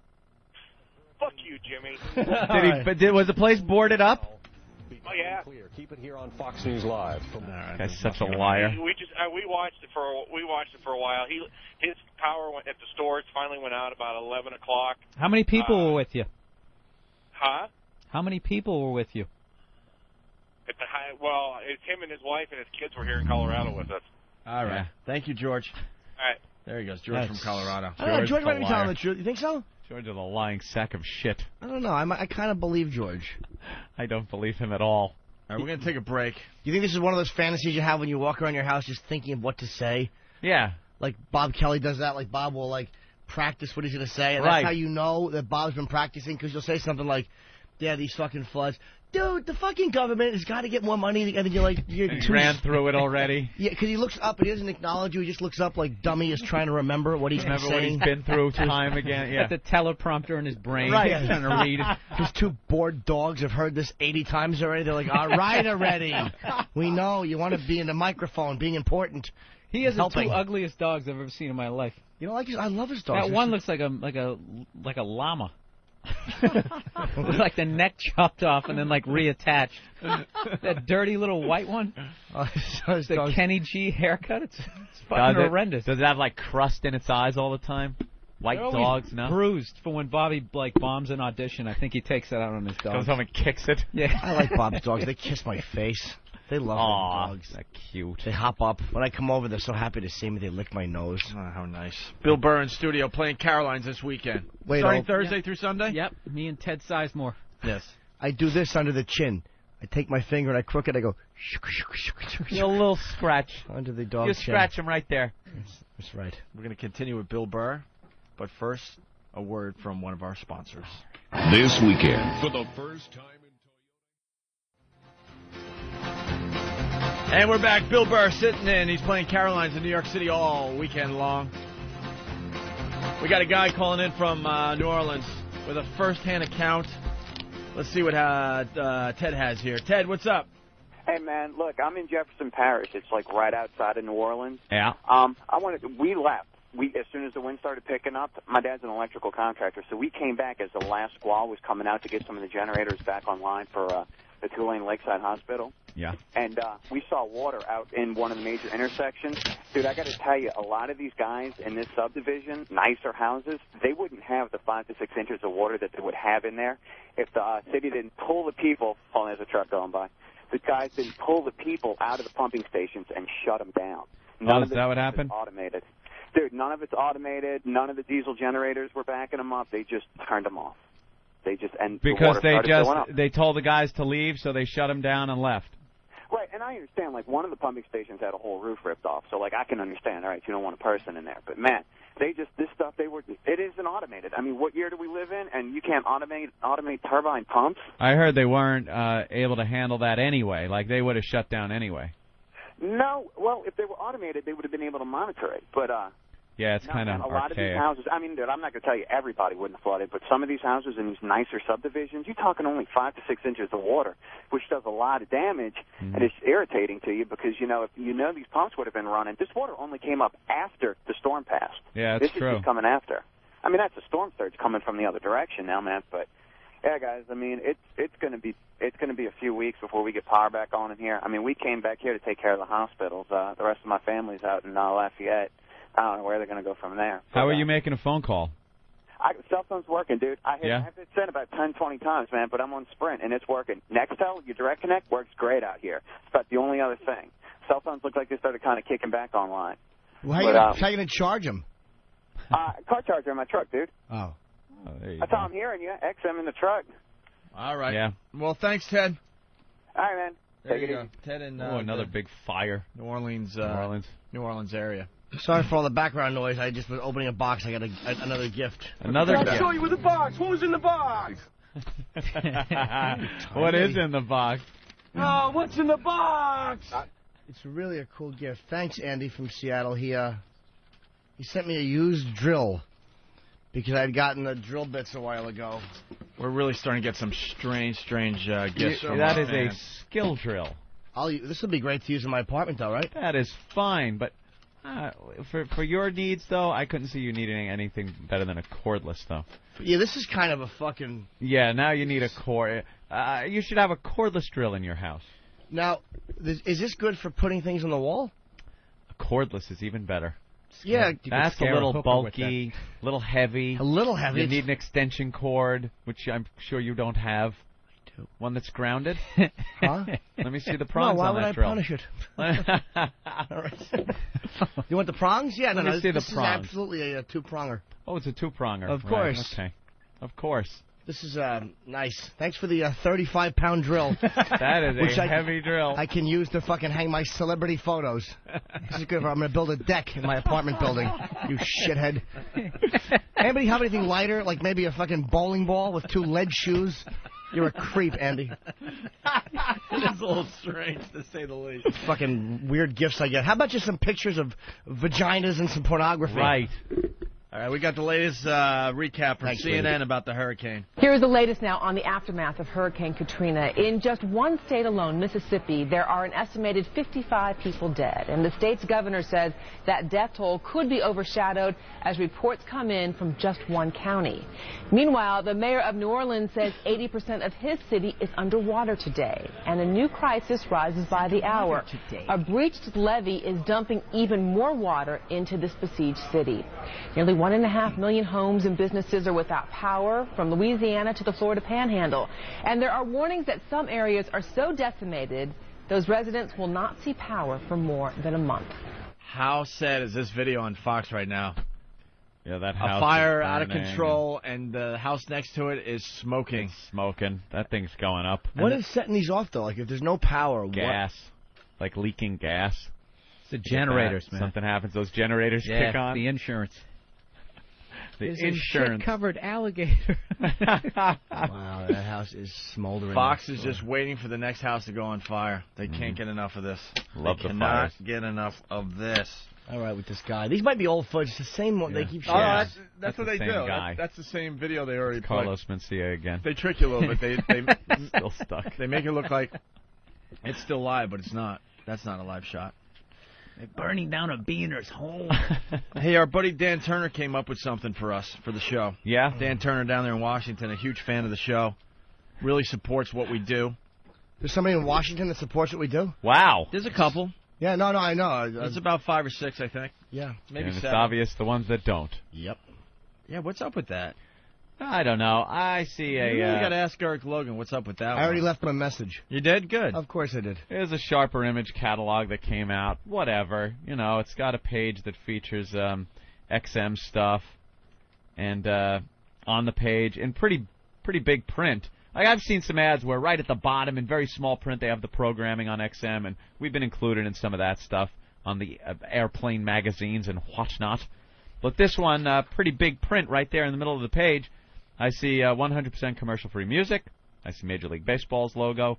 Fuck you, Jimmy. Did he? But did, was the place boarded up? Oh yeah. Keep it here on Fox News Live. Guy's such a liar. We, we just uh, we watched it for a, we watched it for a while. He his power went at the stores finally went out about eleven o'clock. How many people Uh, were with you? Huh? How many people were with you? At the high, well, it's him and his wife and his kids were here in Colorado with us. All right. Thank you, George. All right. There he goes, George That's- from Colorado. I don't know, George the might be telling liar. the truth. You think so? George is a lying sack of shit. I don't know. I, might- I kind of believe George. I don't believe him at all. All right, we're going to take a break. You think this is one of those fantasies you have when you walk around your house just thinking of what to say? Yeah. Like Bob Kelly does that. Like Bob will like practice what he's going to say. And Right. that's how you know that Bob's been practicing because you'll say something like, yeah, these fucking floods. Dude, the fucking government has got to get more money. And then you're like, you're He too ran through it already. Yeah, because he looks up and he doesn't acknowledge you. He just looks up like dummy is trying to remember what he's been Remember what saying. he's been through time again. Yeah. Got the teleprompter in his brain. Right. He's trying to read. His two bored dogs have heard this eighty times already. They're like, all right already. We know you want to be in the microphone, being important. He has the Helping. two ugliest dogs I've ever seen in my life. You know, like his, I love his dogs. That one looks like a like a like a llama. With like the neck chopped off and then like reattached. That dirty little white one. Oh, so his The dogs- Kenny G haircut. It's, it's Does fucking it, horrendous. does it have like crust in its eyes all the time? White They're always dogs, no? bruised for when Bobby like bombs an audition. I think he takes that out on his dogs. Comes home and kicks it. Yeah. I like Bob's dogs. They kiss my face. They love Aw, little dogs. they're cute. They hop up. When I come over, they're so happy to see me. They lick my nose. Oh, how nice. Bill Burr in studio playing Carolines this weekend. Wait, Starting oh. Thursday Yeah. through Sunday? Yep. Me and Ted Sizemore. Yes. I do this under the chin. I take my finger and I crook it. I go A little scratch. under the dog's You chin. scratch him right there. That's right. We're going to continue with Bill Burr, but first, a word from one of our sponsors. This weekend, for the first time And we're back. Bill Burr sitting in. He's playing Carolines in New York City all weekend long. We got a guy calling in from uh, New Orleans with a first-hand account. Let's see what uh, uh, Ted has here. Ted, what's up? Hey man, look, I'm in Jefferson Parish. It's like right outside of New Orleans. Yeah. Um, I wanted to, we left. We as soon as the wind started picking up. My dad's an electrical contractor, so we came back as the last squall was coming out to get some of the generators back online for uh, the Tulane Lakeside Hospital. Yeah. And uh, we saw water out in one of the major intersections. Dude, I got to tell you, a lot of these guys in this subdivision, nicer houses, they wouldn't have the five to six inches of water that they would have in there if the uh, city didn't pull the people. Oh, there's a truck going by. The guys didn't pull the people out of the pumping stations and shut them down. Oh, of is it that what is happened? Automated. Dude, none of it's automated. None of the diesel generators were backing them up. They just turned them off. They just and the Because water they started just going up. they told the guys to leave, so they shut them down and left. Right, and I understand, like, one of the pumping stations had a whole roof ripped off, so, like, I can understand, all right, you don't want a person in there. But, man, they just, this stuff, they were, it isn't automated. I mean, what year do we live in, and you can't automate automate turbine pumps? I heard they weren't uh, able to handle that anyway. Like, they would have shut down anyway. No, well, if they were automated, they would have been able to monitor it. But, uh, Yeah, it's no, kind of man, a lot of these archaic. houses, I mean, dude, I'm not going to tell you everybody wouldn't have flooded, but some of these houses in these nicer subdivisions, you're talking only five to six inches of water, which does a lot of damage, Mm-hmm. and it's irritating to you because, you know, if you know these pumps would have been running, this water only came up after the storm passed. Yeah, this that's true. is just coming after. I mean, that's a storm surge coming from the other direction now, man, but... Yeah, guys. I mean, it's it's going to be it's going to be a few weeks before we get power back on in here. I mean, we came back here to take care of the hospitals. Uh, the rest of my family's out in uh, Lafayette. I don't know where they're going to go from there. How are you making a phone call? I, cell phone's working, dude. I hit, Yeah? I've hit send about ten, twenty times, man, but I'm on Sprint, and it's working. Nextel, your Direct Connect, works great out here. It's about the only other thing. Cell phones look like they started kind of kicking back online. Well, how But, you gonna, um, how you gonna charge him? Uh, car charger in my truck, dude. Oh. Oh, there you That's go. how I'm hearing you. X M in the truck. All right. Yeah. Well, thanks, Ted. All right, man. There Take you it go. easy. Ted in Oh, uh, another the big fire. New Orleans, uh, New Orleans. New Orleans area. Sorry for all the background noise. I just was opening a box. I got a, a, another gift. Another gift. gift. Show you with the box. What was in the box? What is in the box? Oh, what's in the box? It's really a cool gift. Thanks, Andy from Seattle. He uh, he sent me a used drill because I'd gotten the drill bits a while ago. We're really starting to get some strange, strange uh, gifts You- from that our is a fans. skill drill. I'll, this would be great to use in my apartment, though, right? That is fine, but uh, for for your needs, though, I couldn't see you needing anything better than a cordless, though. Yeah, this is kind of a fucking... Yeah, now you need a cord. Uh, you should have a cordless drill in your house. Now, this, is this good for putting things on the wall? A cordless is even better. Yeah, you could That's a scare a little hooker with bulky, a little heavy. A little heavy. You need an extension cord, which I'm sure you don't have. One that's grounded. Huh? Let me see the prongs No, why on would that I drill. punish it? All right. You want the prongs? Yeah, Let no, me no. see the this prongs. is absolutely a, a two-pronger. Oh, it's a two-pronger. Of Right, course. Okay. Of course. This is um, nice. Thanks for the uh, thirty-five pound drill. That is a Which I- heavy drill. I can use to fucking hang my celebrity photos. This is good. For, I'm going to build a deck in my apartment building. You shithead. Anybody have anything lighter, like maybe a fucking bowling ball with two lead shoes? You're a creep, Andy. It is a little strange, to say the least. Fucking weird gifts I get. How about just some pictures of vaginas and some pornography? Right. All right, we got the latest uh, recap from Thanks, C N N Lindsay. about the hurricane. Here's the latest now on the aftermath of Hurricane Katrina. In just one state alone, Mississippi, there are an estimated fifty-five people dead. And the state's governor says that death toll could be overshadowed as reports come in from just one county. Meanwhile, the mayor of New Orleans says eighty percent of his city is underwater today. And a new crisis rises by the hour. A breached levee is dumping even more water into this besieged city. Nearly one and a half million homes and businesses are without power from Louisiana to the Florida Panhandle. And there are warnings that some areas are so decimated, those residents will not see power for more than a month. How sad is this video on Fox right now? Yeah, that A house fire is out of burning control, and the house next to it is smoking. It's smoking. That thing's going up. What And is setting these off, though? Like, if there's no power, gas? Like leaking gas. It's the generators, man. Something happens. Those generators Yeah, kick on. the insurance. The There's insurance. a covered alligator. Wow, that house is smoldering. Fox is just waiting for the next house to go on fire. They can't get enough of this. Love they the cannot fires. get enough of this. All right, with this guy. These might be old footage. It's the same one. They keep Oh, showing. that's, that's, That's what the they same do. guy. That, that's the same video they already put. Carlos Mencia again. They trick you a little bit. They they Still stuck. They make it look like it's still live, but it's not. That's not a live shot. They're burning down a beaner's home. Hey, our buddy Dan Turner came up with something for us for the show. Yeah? Dan Turner down there in Washington, a huge fan of the show. Really supports what we do. There's somebody in Washington that supports what we do? Wow. There's a couple. Yeah, no, no, I know. I, I, It's about five or six, I think. yeah. Maybe and it's seven. obvious the ones that don't. Yep. Yeah, what's up with that? I don't know. I see a. You really uh, got to ask Eric Logan what's up with that I already one. left him a message. You did? Good. Of course I did. There's a Sharper Image catalog that came out. Whatever. You know, it's got a page that features um, X M stuff. And uh, on the page, in pretty pretty big print. Like I've seen some ads where right at the bottom, in very small print, they have the programming on X M. And we've been included in some of that stuff on the uh, airplane magazines and whatnot. But this one, uh, pretty big print right there in the middle of the page. I see uh, one hundred percent commercial-free music. I see Major League Baseball's logo,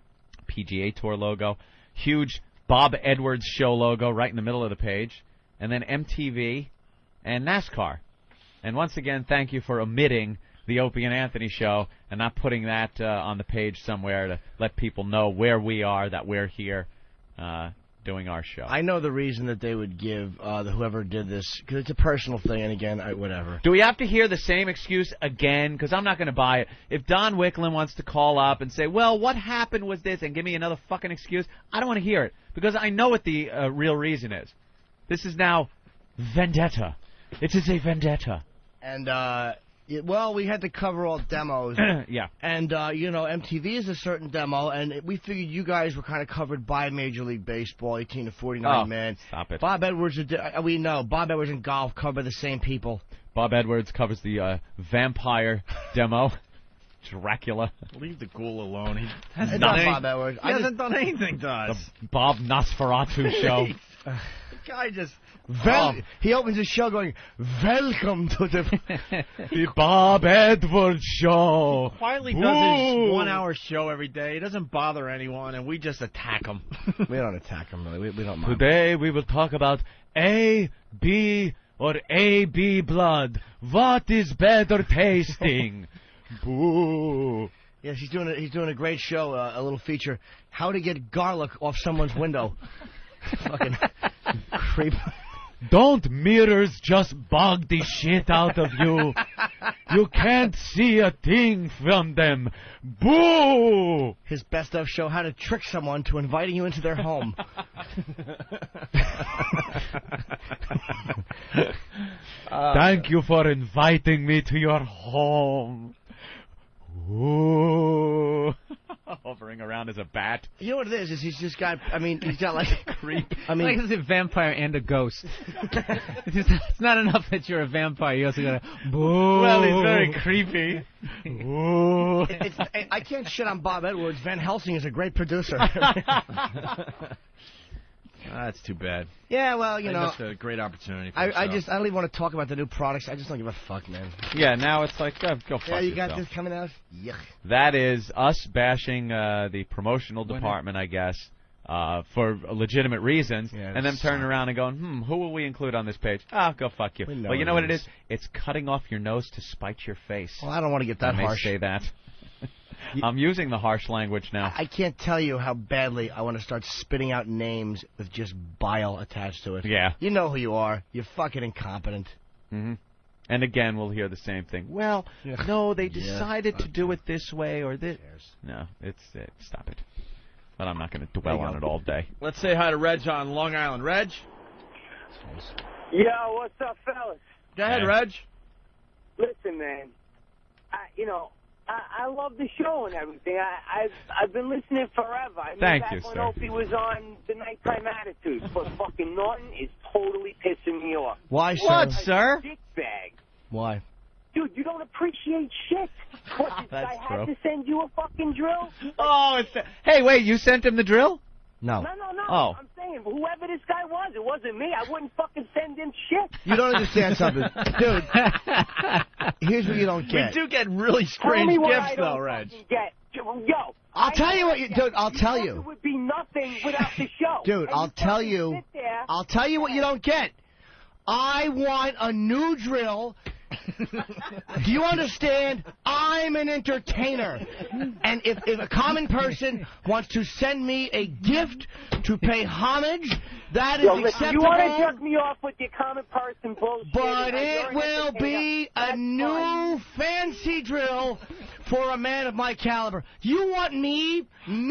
P G A Tour logo, huge Bob Edwards show logo right in the middle of the page, and then M T V and NASCAR. And once again, thank you for omitting the Opie and Anthony show and not putting that uh, on the page somewhere to let people know where we are, that we're here uh, doing our show. I know the reason that they would give uh, the, whoever did this, because it's a personal thing, and again, I, whatever. Do we have to hear the same excuse again? Because I'm not going to buy it. If Don Wicklund wants to call up and say, well, what happened was this, and give me another fucking excuse, I don't want to hear it. Because I know what the uh, real reason is. This is now vendetta. It is a vendetta. And, uh, it, well, we had to cover all demos. Yeah. And, uh, you know, M T V is a certain demo, and it, we figured you guys were kind of covered by Major League Baseball, eighteen to forty-nine, Oh, man. stop it. Bob Edwards, are di- uh, we know, Bob Edwards and golf cover the same people. Bob Edwards covers the uh, vampire demo. Dracula. Leave the ghoul alone. He It's hasn't not done, any- Bob Edwards. he I hasn't just- done anything to us. The Bob Nosferatu show. The guy just... Vel- he opens his show going, "Welcome to the The Bob Edwards show." Quietly does his one-hour show every day. He doesn't bother anyone, and we just attack him. We don't attack him really. We, we don't mind. Today we will talk about A, B, or A B blood. What is better tasting? Boo. Yes, he's doing a, he's doing a great show, uh, a little feature, how to get garlic off someone's window. Fucking creep. Don't mirrors just bug the shit out of you? You can't see a thing from them. Boo! His best of show, how to trick someone to inviting you into their home. Uh, Thank you for inviting me to your home. Ooh. Hovering around as a bat. You know what it is? Is he's just got, I mean, he's got like a creep. I mean, like he's a vampire and a ghost. it's, just, it's not enough that you're a vampire. You also got to boo. Well, he's very creepy. Ooh. It, it's, I can't shit on Bob Edwards. Van Helsing is a great producer. That's too bad. Yeah, well, you I know, missed a great opportunity. For I, the I show. just, I don't even want to talk about the new products. I just don't give a fuck, man. Yeah, now it's like, uh, go fuck Yeah, you got yourself. this coming out? Yuck. That is us bashing uh, the promotional department, I guess, uh, for legitimate reasons, Yeah, and then it turning sucks. around and going, hmm, who will we include on this page? Ah, go fuck you. We know Well, you know it what it is. is? It's cutting off your nose to spite your face. Well, I don't want to get that I may harsh. say that. I'm using the harsh language now. I can't tell you how badly I want to start spitting out names with just bile attached to it. Yeah. You know who you are. You're fucking incompetent. hmm And again, we'll hear the same thing. Well, no, they Yeah. decided to do it this way or this. No, it's it. Stop it. But I'm not going to dwell There you on go. it all day. Let's say hi to Reg on Long Island. Reg? Yo, what's up, fellas? Go ahead, Hey. Reg. Listen, man, I, you know, I, I love the show and everything. I, I've I've been listening forever. I mean, Thank back you, when sir. Opie was on the Nighttime Attitude, but fucking Norton is totally pissing me off. Why, What, sir? sir? Dick bag. Why? Dude, you don't appreciate shit. What, did That's I had true. to send you a fucking drill? Oh, it's the, hey, wait, you sent him the drill? No. No, no, no. Oh. I'm saying, whoever this guy was, it wasn't me. I wouldn't fucking send him shit. You don't understand something. Dude, here's what you don't We get. do get really Tell me strange what gifts, I don't though, Reg. fucking get. Yo, I'll I tell you what you, get- dude, I'll tell know you. It would be nothing without the show. Dude, And I'll you tell fucking you. sit there. I'll tell you what you don't get. I want a new drill. Do you understand? I'm an entertainer. And if, if a common person wants to send me a gift to pay homage, that is Yo, listen, acceptable. you want to jerk me off with your common person bullshit? But and it you're an will entertainer. be a That's new fine. fancy drill for a man of my caliber. You want me,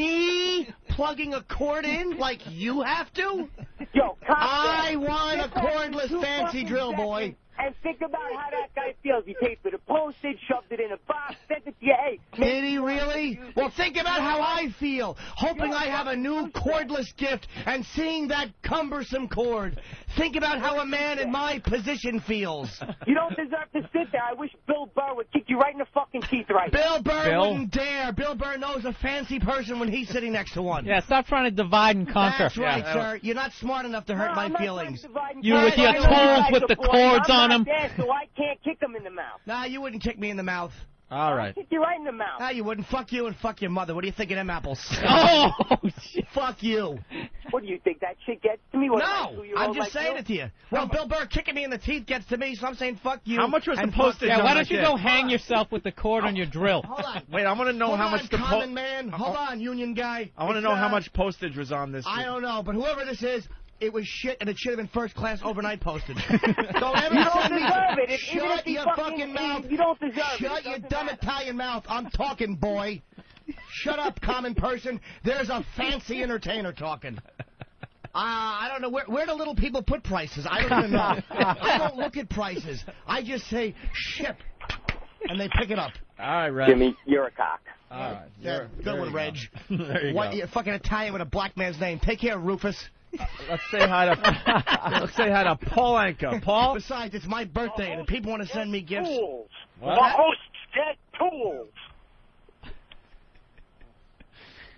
me, plugging a cord in like you have to? Yo, calm I down. want a Sit back in cordless two fancy fucking drill, seconds boy. And think about how that guy feels. He paid for the postage, shoved it in a box, sent it to you. Hey, Did he really? Well, think about how I feel, hoping I have a new cordless gift and seeing that cumbersome cord. Think about how a man in my position feels. you don't deserve to sit there. I wish Bill Burr would kick you right in the fucking teeth right now. Bill Burr Bill? wouldn't dare. Bill Burr knows a fancy person when he's sitting next to one. Yeah, stop trying to divide and conquer. That's right, Yeah. sir. You're not smart enough to hurt No, my I'm not feelings. trying to divide and You conquer. with your I know you tools guys with are the boys. cords I'm on not 'em. there, so I can't kick him in the mouth. Nah, you wouldn't kick me in the mouth. All I'll right. kick you right in the mouth. Nah, you wouldn't. Fuck you and fuck your mother. What do you think of them apples? Oh, shit. Fuck you. What do you think that shit gets to me? What, am I, No, two-year-old I'm just like saying you? it to you. Well, Bill Burr kicking me in the teeth gets to me, so I'm saying fuck you. How much was the and postage Yeah, on why that don't you gift? go hang yourself with the cord on your drill? Hold on. Wait, I want to know Hold how on, much the po- common man. Hold on, union guy. I want to It's, know how uh, much postage was on this. I don't know, but whoever this is, it was shit, and it should have been first class overnight postage. Don't ever You don't send me. deserve it. If- even Shut if he your fucking- fucking mouth. You don't deserve it. Shut It your doesn't dumb matter. Italian mouth. I'm talking, boy. Shut up, common person. There's a fancy entertainer talking. Uh, I don't know. Where, where do little people put prices? I don't even know. I don't look at prices. I just say, ship, and they pick it up. All right, Reg. Jimmy, you're a cock. All right. Yeah, There- good there one, you Reg. go. There you What, go. you're fucking Italian with a black man's name. Take care, Rufus. Uh, let's say hi to let's say hi to Paul Anka. Paul. Besides, it's my birthday, and people want to send me gifts. Tools. What? The hosts get tools.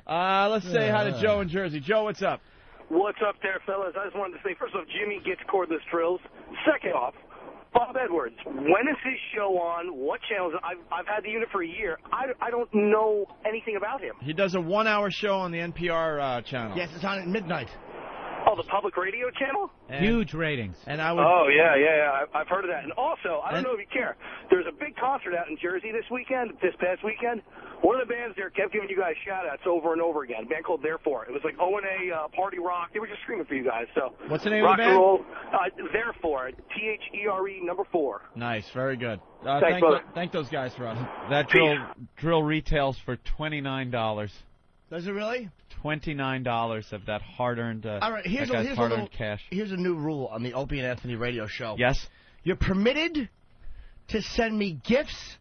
Uh, let's say hi to Joe in Jersey. Joe, what's up? What's up there, fellas? I just wanted to say, first off, Jimmy gets cordless drills. Second off, Bob Edwards, when is his show on? What channels? I've, I've had the unit for a year. I, I don't know anything about him. He does a one-hour show on the N P R uh, channel. Yes, it's on at midnight. Oh, the public radio channel? And, Huge ratings. And I would. Oh, yeah, yeah, yeah. I- I've heard of that. And also, I don't And- know if you care, there's a big concert out in Jersey this weekend, this past weekend. One of the bands there kept giving you guys shout-outs over and over again. A band called Therefore. It was like O and A, uh, Party Rock. They were just screaming for you guys. So What's the name rock of the band? and roll. Uh, Therefore. T H E R E number four. Nice, very good. Uh, Thanks, thank, brother. tho- thank those guys for us. That drill drill retails for twenty-nine dollars. Does it really? Twenty-nine dollars of that hard-earned. Uh, All right, here's that a, guy's here's a hard-earned little, cash. here's a new rule on the Opie and Anthony radio show. Yes. You're permitted to send me gifts,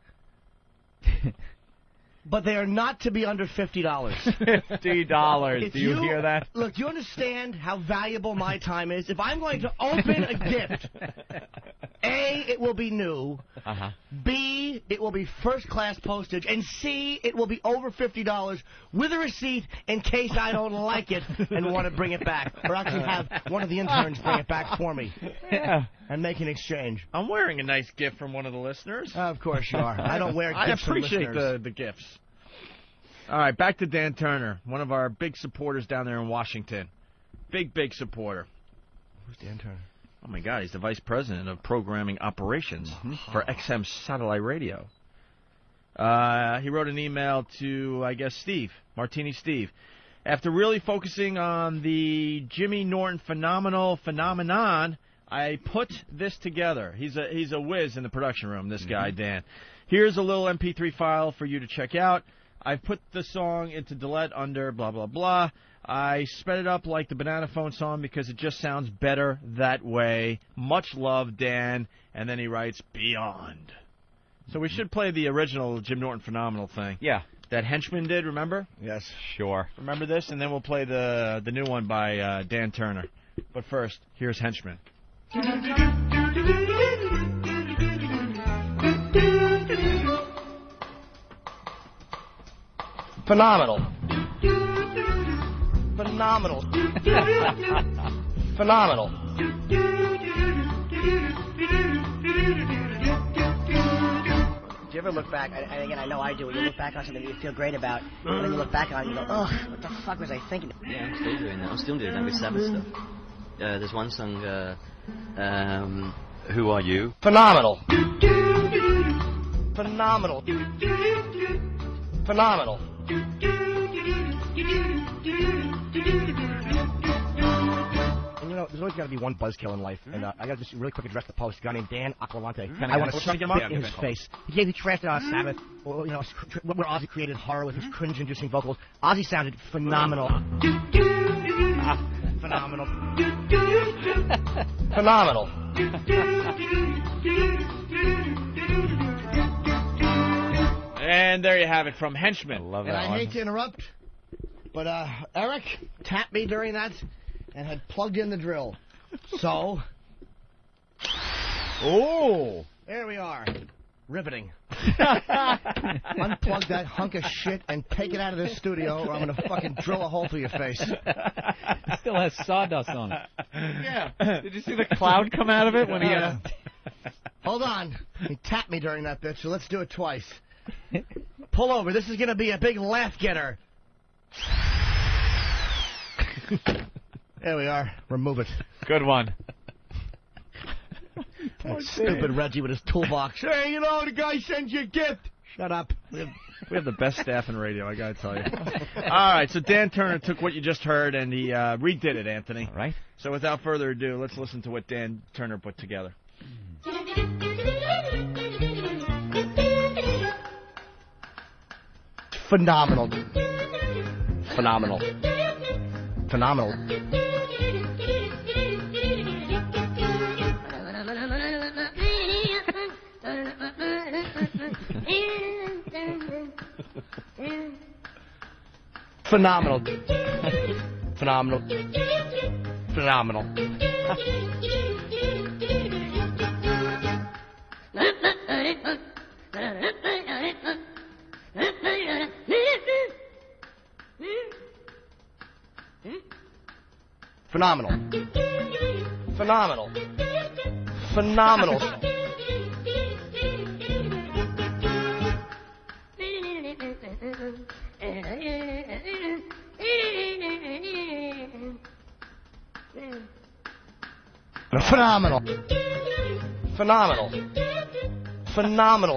but they are not to be under fifty dollars. Fifty dollars. If Do you, hear that? Look, do you understand how valuable my time is? If I'm going to open a gift, A, it will be new. Uh-huh. B, it will be first-class postage. And C, it will be over fifty dollars with a receipt in case I don't like it and want to bring it back. Or actually have one of the interns bring it back for me. Yeah. And make an exchange. I'm wearing a nice gift from one of the listeners. Of course you are. I don't wear I gifts from appreciate listeners. the, the gifts. All right, back to Dan Turner, one of our big supporters down there in Washington. Big, big supporter. Who's Dan Turner? Oh, my God, he's the vice president of programming operations for X M Satellite Radio. Uh, he wrote an email to, I guess, Steve, Martini Steve. After really focusing on the Jimmy Norton phenomenal phenomenon, I put this together. He's a he's a whiz in the production room, this guy, Dan. Here's a little M P three file for you to check out. I've put the song into delete under blah, blah, blah. I sped it up like the Banana Phone song because it just sounds better that way. Much love, Dan. And then he writes, Beyond. So we should play the original Jim Norton Phenomenal thing. Yeah. That Henchman did, remember? Yes. Sure. Remember this? And then we'll play the the new one by uh, Dan Turner. But first, here's Henchman. Phenomenal. Phenomenal. Phenomenal. Do you ever look back, and again, I know I do, when you look back on something you feel great about, and then you look back on it and you go, ugh, what the fuck was I thinking? Yeah, I'm still doing that. I'm still doing that with Sabbath stuff. Uh, there's one song, uh, um, Who Are You? Phenomenal. Phenomenal. Phenomenal. And you know, there's always got to be one buzzkill in life, and uh, I got to just really quick address the post. A guy named Dan Aquilante. Can I I- want to can I suck get him him up? up Yeah, in his okay. face. He gave he trashed out Sabbath, well, you know, cr- where Ozzy created horror with his cringe-inducing vocals. Ozzy sounded phenomenal. Ah, phenomenal. Phenomenal. And there you have it from Henchman. Love And I hate to interrupt, but uh, Eric tapped me during that and had plugged in the drill. So, oh, there we are. Riveting. Unplug that hunk of shit and take it out of this studio, or I'm going to fucking drill a hole through your face. It still has sawdust on it. Yeah. Did you see the cloud come out of it when he Uh, had... Hold on. He tapped me during that bit, so let's do it twice. Pull over. This is going to be a big laugh getter. There we are. Remove it. Good one. That stupid Reggie with his toolbox. Hey, you know, the guy sends you a gift. Shut up. We have, we have the best staff in radio, I gotta tell you. All right, so Dan Turner took what you just heard and he uh, redid it, Anthony. All right. So without further ado, let's listen to what Dan Turner put together. Phenomenal. Phenomenal. Phenomenal. Phenomenal. Phenomenal. Phenomenal. Phenomenal. Phenomenal. Phenomenal. Phenomenal. Phenomenal. Phenomenal.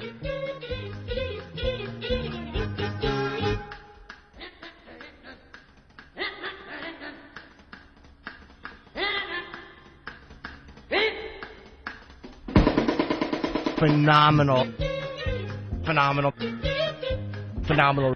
Phenomenal. Phenomenal. Phenomenal.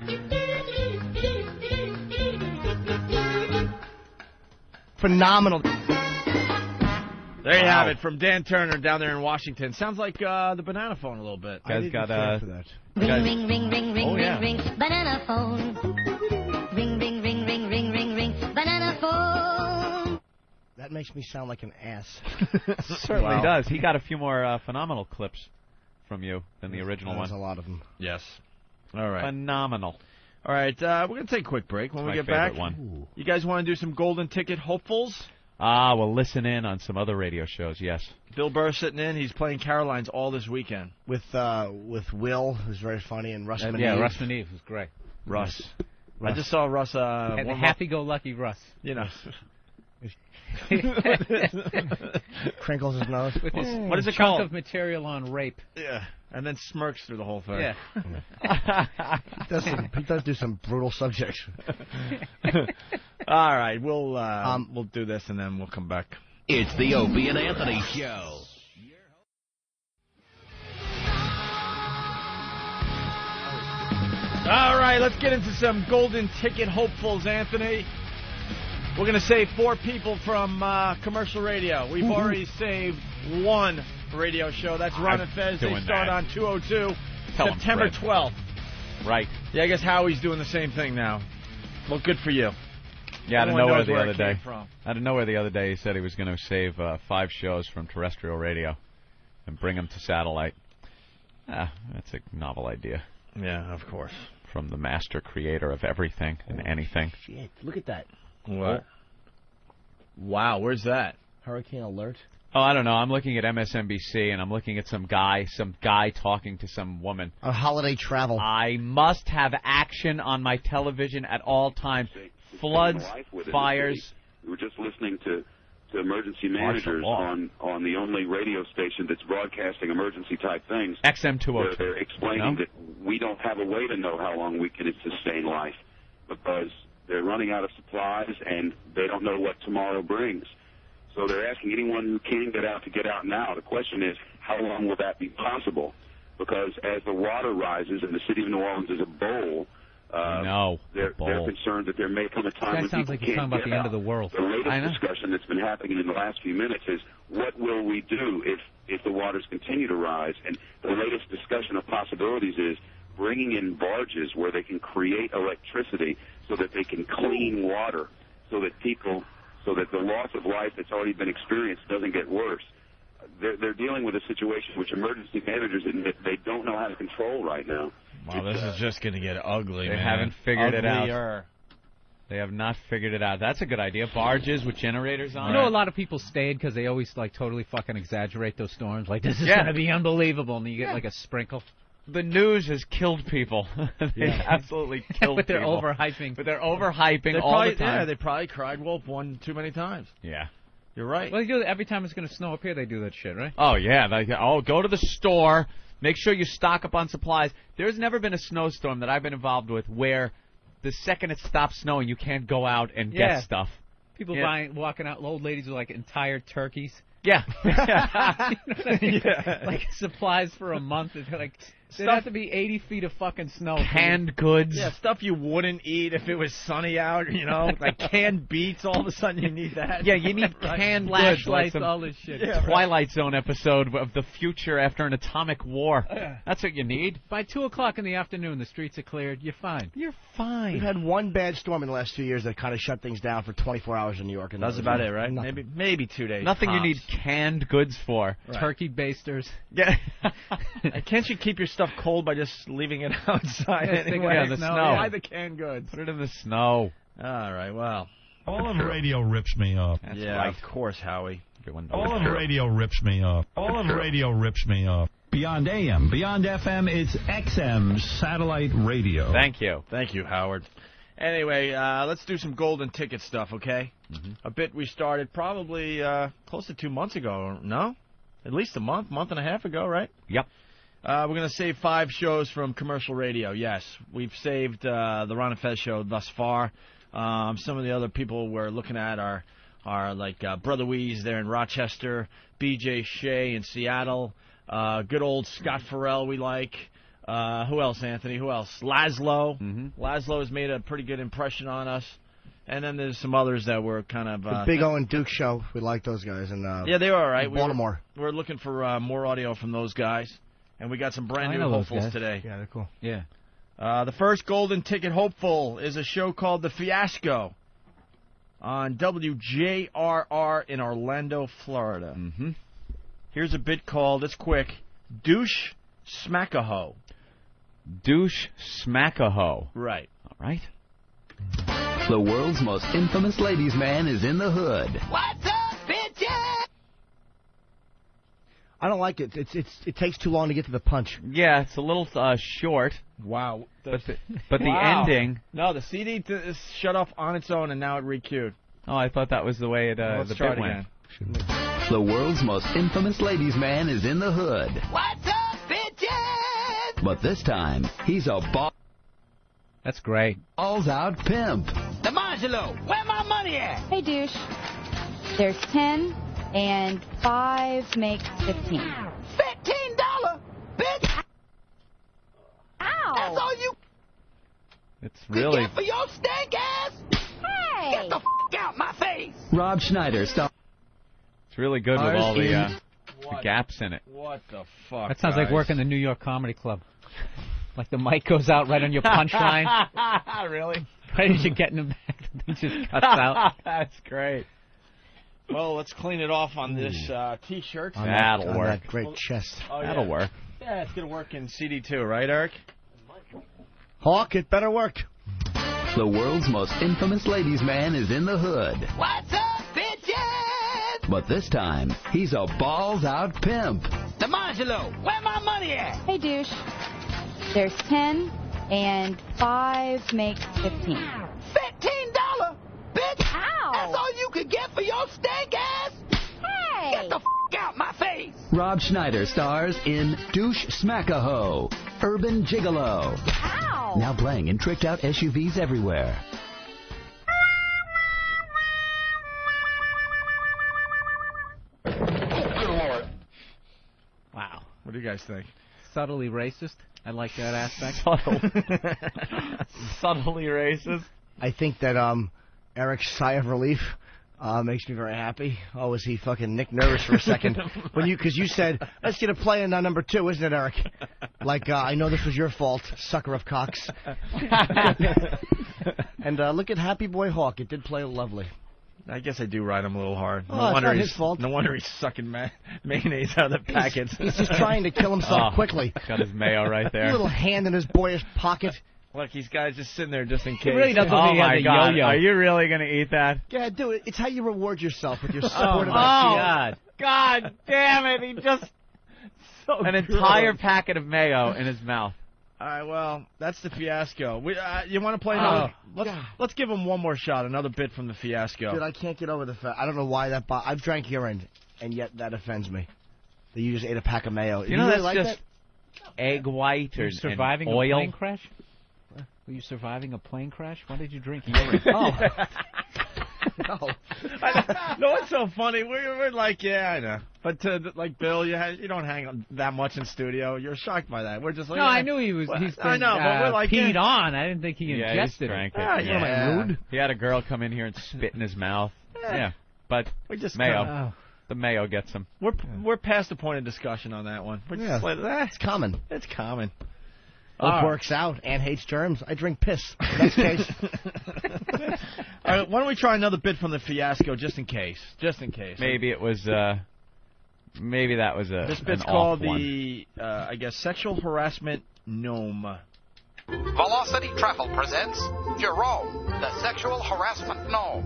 Phenomenal. There you Wow. have it from Dan Turner down there in Washington. Sounds like uh, the banana phone a little bit. Guys got uh, Ring, guys- ring, ring, ring, ring, Oh, ring, yeah. ring, banana phone. Ring, ring, ring, ring, ring, ring, ring, banana phone. That makes me sound like an ass. Certainly Wow. does. He got a few more uh, phenomenal clips from you than the original There's one. a lot of them. Yes. All right. Phenomenal. All right, uh, we're going to take a quick break. When It's we my get back, favorite one. you guys want to do some golden ticket hopefuls? Ah, well, listen in on some other radio shows, yes. Bill Burr sitting in. He's playing Carolines all this weekend. With uh, with Will, who's very funny, and Russ Uh, Maneve. yeah, Russ Maneve was great. Russ. Russ. I just saw Russ. Uh, And warm up. happy-go-lucky Russ. You know. Crinkles his nose. With his What is it chunk called? of material on rape. Yeah. And then smirks through the whole thing. Yeah. he, does some, he does do some brutal subjects. All right, we'll uh, Um, we'll do this and then we'll come back. It's the Opie and Anthony Show. All right, let's get into some golden ticket hopefuls, Anthony. We're going to save four people from uh, commercial radio. We've already saved one radio show. That's Ron I'm and Fez. They doing start that. on two oh two, Tell 'em, September Fred. twelfth. Right. Yeah, I guess Howie's doing the same thing now. Well, good for you. Yeah, out of Everyone nowhere knows the where other it came day. from. Out of nowhere the other day, he said he was going to save uh, five shows from terrestrial radio and bring them to satellite. Ah, that's a novel idea. Yeah, of course. From the master creator of everything and anything. Shit, look at that. What? Wow, where's that? Hurricane alert. Oh, I don't know. I'm looking at M S N B C and I'm looking at some guy, some guy talking to some woman. On holiday travel. I must have action on my television at all times. Floods, Life within the fires. city. We were just listening to, to emergency Martial managers law. on, on the only radio station that's broadcasting emergency type things. X M two oh Where two. they're explaining No? that we don't have a way to know how long we can sustain life because they're running out of supplies and they don't know what tomorrow brings. So they're asking anyone who can get out to get out now. The question is, how long will that be possible? Because as the water rises and the city of New Orleans is a bowl, uh, no, they're, bowl. they're concerned that there may come a time That when sounds people like he's can't talking about get the end out. of the world. The latest I know. discussion that's been happening in the last few minutes is what will we do if, if the waters continue to rise? And the latest discussion of possibilities is bringing in barges where they can create electricity so that they can clean water so that people, so that the loss of life that's already been experienced doesn't get worse. They're, they're dealing with a situation which emergency managers admit they don't know how to control right now. Wow, this is just going to get ugly, They man. haven't figured it out. Uglier. They have not figured it out. That's a good idea. Barges with generators on. You know, a lot of people stayed because they always like totally fucking exaggerate those storms. Like, this is Yeah. gonna be unbelievable, and you get Yeah. like a sprinkle. The news has killed people. they Yeah. absolutely killed But they're people. overhyping. But they're overhyping They all probably, the time. Yeah, they probably cried wolf one too many times. Yeah. You're right. Well, they do it every time it's gonna snow up here. They do that shit, right? Oh yeah. Like, oh, go to the store. Make sure you stock up on supplies. There's never been a snowstorm that I've been involved with where the second it stops snowing, you can't go out and Yeah. get stuff. People Yeah. buying, walking out, old ladies with like entire turkeys. Yeah. You know what I mean? Yeah. Like supplies for a month. It's like there'd Stuff- have to be eighty feet of fucking snow. Canned goods. Yeah, stuff you wouldn't eat if it was sunny out, you know, like canned beets. All of a sudden, you need that. Yeah, you need Right. canned goods. Like Flashlights, some all this shit. Yeah, right. Twilight Zone episode of the future after an atomic war. Yeah. That's what you need. By two o'clock in the afternoon, the streets are cleared. You're fine. You're fine. We've had one bad storm in the last few years that kind of shut things down for twenty-four hours in New York. And That's that was about it, right? nothing. Maybe maybe two days. Nothing tops. you need canned goods for. Right. Turkey basters. Yeah. And can't you keep your stuff cold by just leaving it outside Yeah, stick it anyway? in the No, snow. Why the canned goods? Put it in the snow. All right, well. All of radio rips me off. That's yeah, right. Of course, Howie. All of radio rips me off. All of radio rips me off. Beyond A M, beyond F M, it's X M satellite radio. Thank you. Thank you, Howard. Anyway, uh, let's do some golden ticket stuff, okay? Mm-hmm. A bit we started probably uh, close to two months ago, no? At least a month, month and a half ago, right? Yep. Uh, we're going to save five shows from commercial radio, yes. We've saved uh, the Ron and Fez show thus far. Um, some of the other people we're looking at are, are like uh, Brother Weeze there in Rochester, B J Shea in Seattle, uh, good old Scott Farrell we like. Uh, who else, Anthony? Who else? Laszlo. Mm-hmm. Laszlo has made a pretty good impression on us. And then there's some others that were kind of... Uh, the Big O and Duke show. We like those guys. And uh, yeah, they were all right. Baltimore. We were, we're looking for uh, more audio from those guys. And we got some brand new hopefuls today. Yeah, they're cool. Yeah. Uh, the first golden ticket hopeful is a show called The Fiasco on W J R R in Orlando, Florida. Mm-hmm. Here's a bit called, it's quick, Douche Smackahoe. Douche Smackahoe. Right. All right. The world's most infamous ladies' man is in the hood. What's up, bitches? I don't like it. It's it's it takes too long to get to the punch. Yeah, it's a little uh, short. Wow. The, but the, but wow. the ending... No, the C D t- is shut off on its own, and now it re-queued. Oh, I thought that was the way it, uh, Let's the try bit it went. again. The world's most infamous ladies' man is in the hood. What's up, bitches? But this time, he's a ball... That's great. Balls out pimp. DiMangelo, where my money at? Hey, douche. There's ten, and five makes fifteen. Fifteen dollar, bitch. Ow! That's all you. It's really. Get for your stank ass. Hey! Get the f out my face. Rob Schneider star. It's really good with all the, uh, the gaps in it. What the fuck? That sounds guys? like working the New York Comedy Club. Like the mic goes out right on your punchline. Really? Right as you're getting it back, it just cuts out. That's great. Well, let's clean it off on this uh, T-shirt. On That'll that, on work. that great chest. Oh, That'll yeah. work. Yeah, it's going to work in C D too, right, Eric? Hawk, it better work. The world's most infamous ladies' man is in the hood. What's up, bitches? But this time, he's a balls out pimp. DiMangelo, where my money at? Hey, douche. There's ten, and five makes fifteen. Fifteen dollar, bitch. Ow! That's all you can get for your stank ass. Hey! Get the f out my face. Rob Schneider stars in Douche Smackahoe, Urban Gigolo. Ow! Now playing in tricked out S U Vs everywhere. Wow. What do you guys think? Subtly racist. I like that aspect. Subtle. Subtly racist. I think that um, Eric's sigh of relief uh, makes me very happy. Oh, was he fucking Nick nervous for a second when you because you said let's get a play in on number two, isn't it, Eric? Like uh, I know this was your fault, sucker of cocks. And uh, look at Happy Boy Hawk. It did play lovely. I guess I do ride him a little hard. No Oh, it's wonder not he's his fault. No wonder he's sucking ma- mayonnaise out of the packets. He's, he's just trying to kill himself Oh, quickly. Got his mayo right there. Little hand in his boyish pocket. Look, he's guys just sitting there just in case. He really doesn't Oh think he has my a God! yo-yo. Are you really gonna eat that? Yeah, do it. It's how you reward yourself with your Oh, support of my that. God. God damn it! He just So an gross. entire packet of mayo in his mouth. All right, well, that's the Fiasco. We, uh, you want to play Oh, another? let's, God. let's give him one more shot, another bit from the Fiasco. Dude, I can't get over the fact. I don't know why that. Bo- I've drank urine, and yet that offends me. That you just ate a pack of mayo. You know, really that's like just that? egg white Were or you surviving and a oil. plane crash? Were you surviving a plane crash? Why did you drink urine? Oh. No. I, no, it's so funny. We're, we're like, yeah, I know. But to, like Bill, you ha- you don't hang on that much in studio. You're shocked by that. We're just like, No, yeah. I knew he was. Well, He's been, I know, but uh, we're like, peed yeah. on. I didn't think he Yeah, he ingested drank it. it. Ah, you know, Yeah. my mood. He had a girl come in here and spit in his mouth. Yeah. Yeah, but We just mayo. kinda- The mayo gets him. We're we're past the point of discussion on that one. We're Yeah. just like, eh, It's common. it's common. It All right. works out. Ann hates germs. I drink piss. Next case. All right, why don't we try another bit from the Fiasco, just in case, just in case. Maybe it was. uh Maybe that was a. This bit's an called off one. the, uh, I guess, sexual harassment gnome. Velocity Travel presents Jerome, the sexual harassment gnome. Over there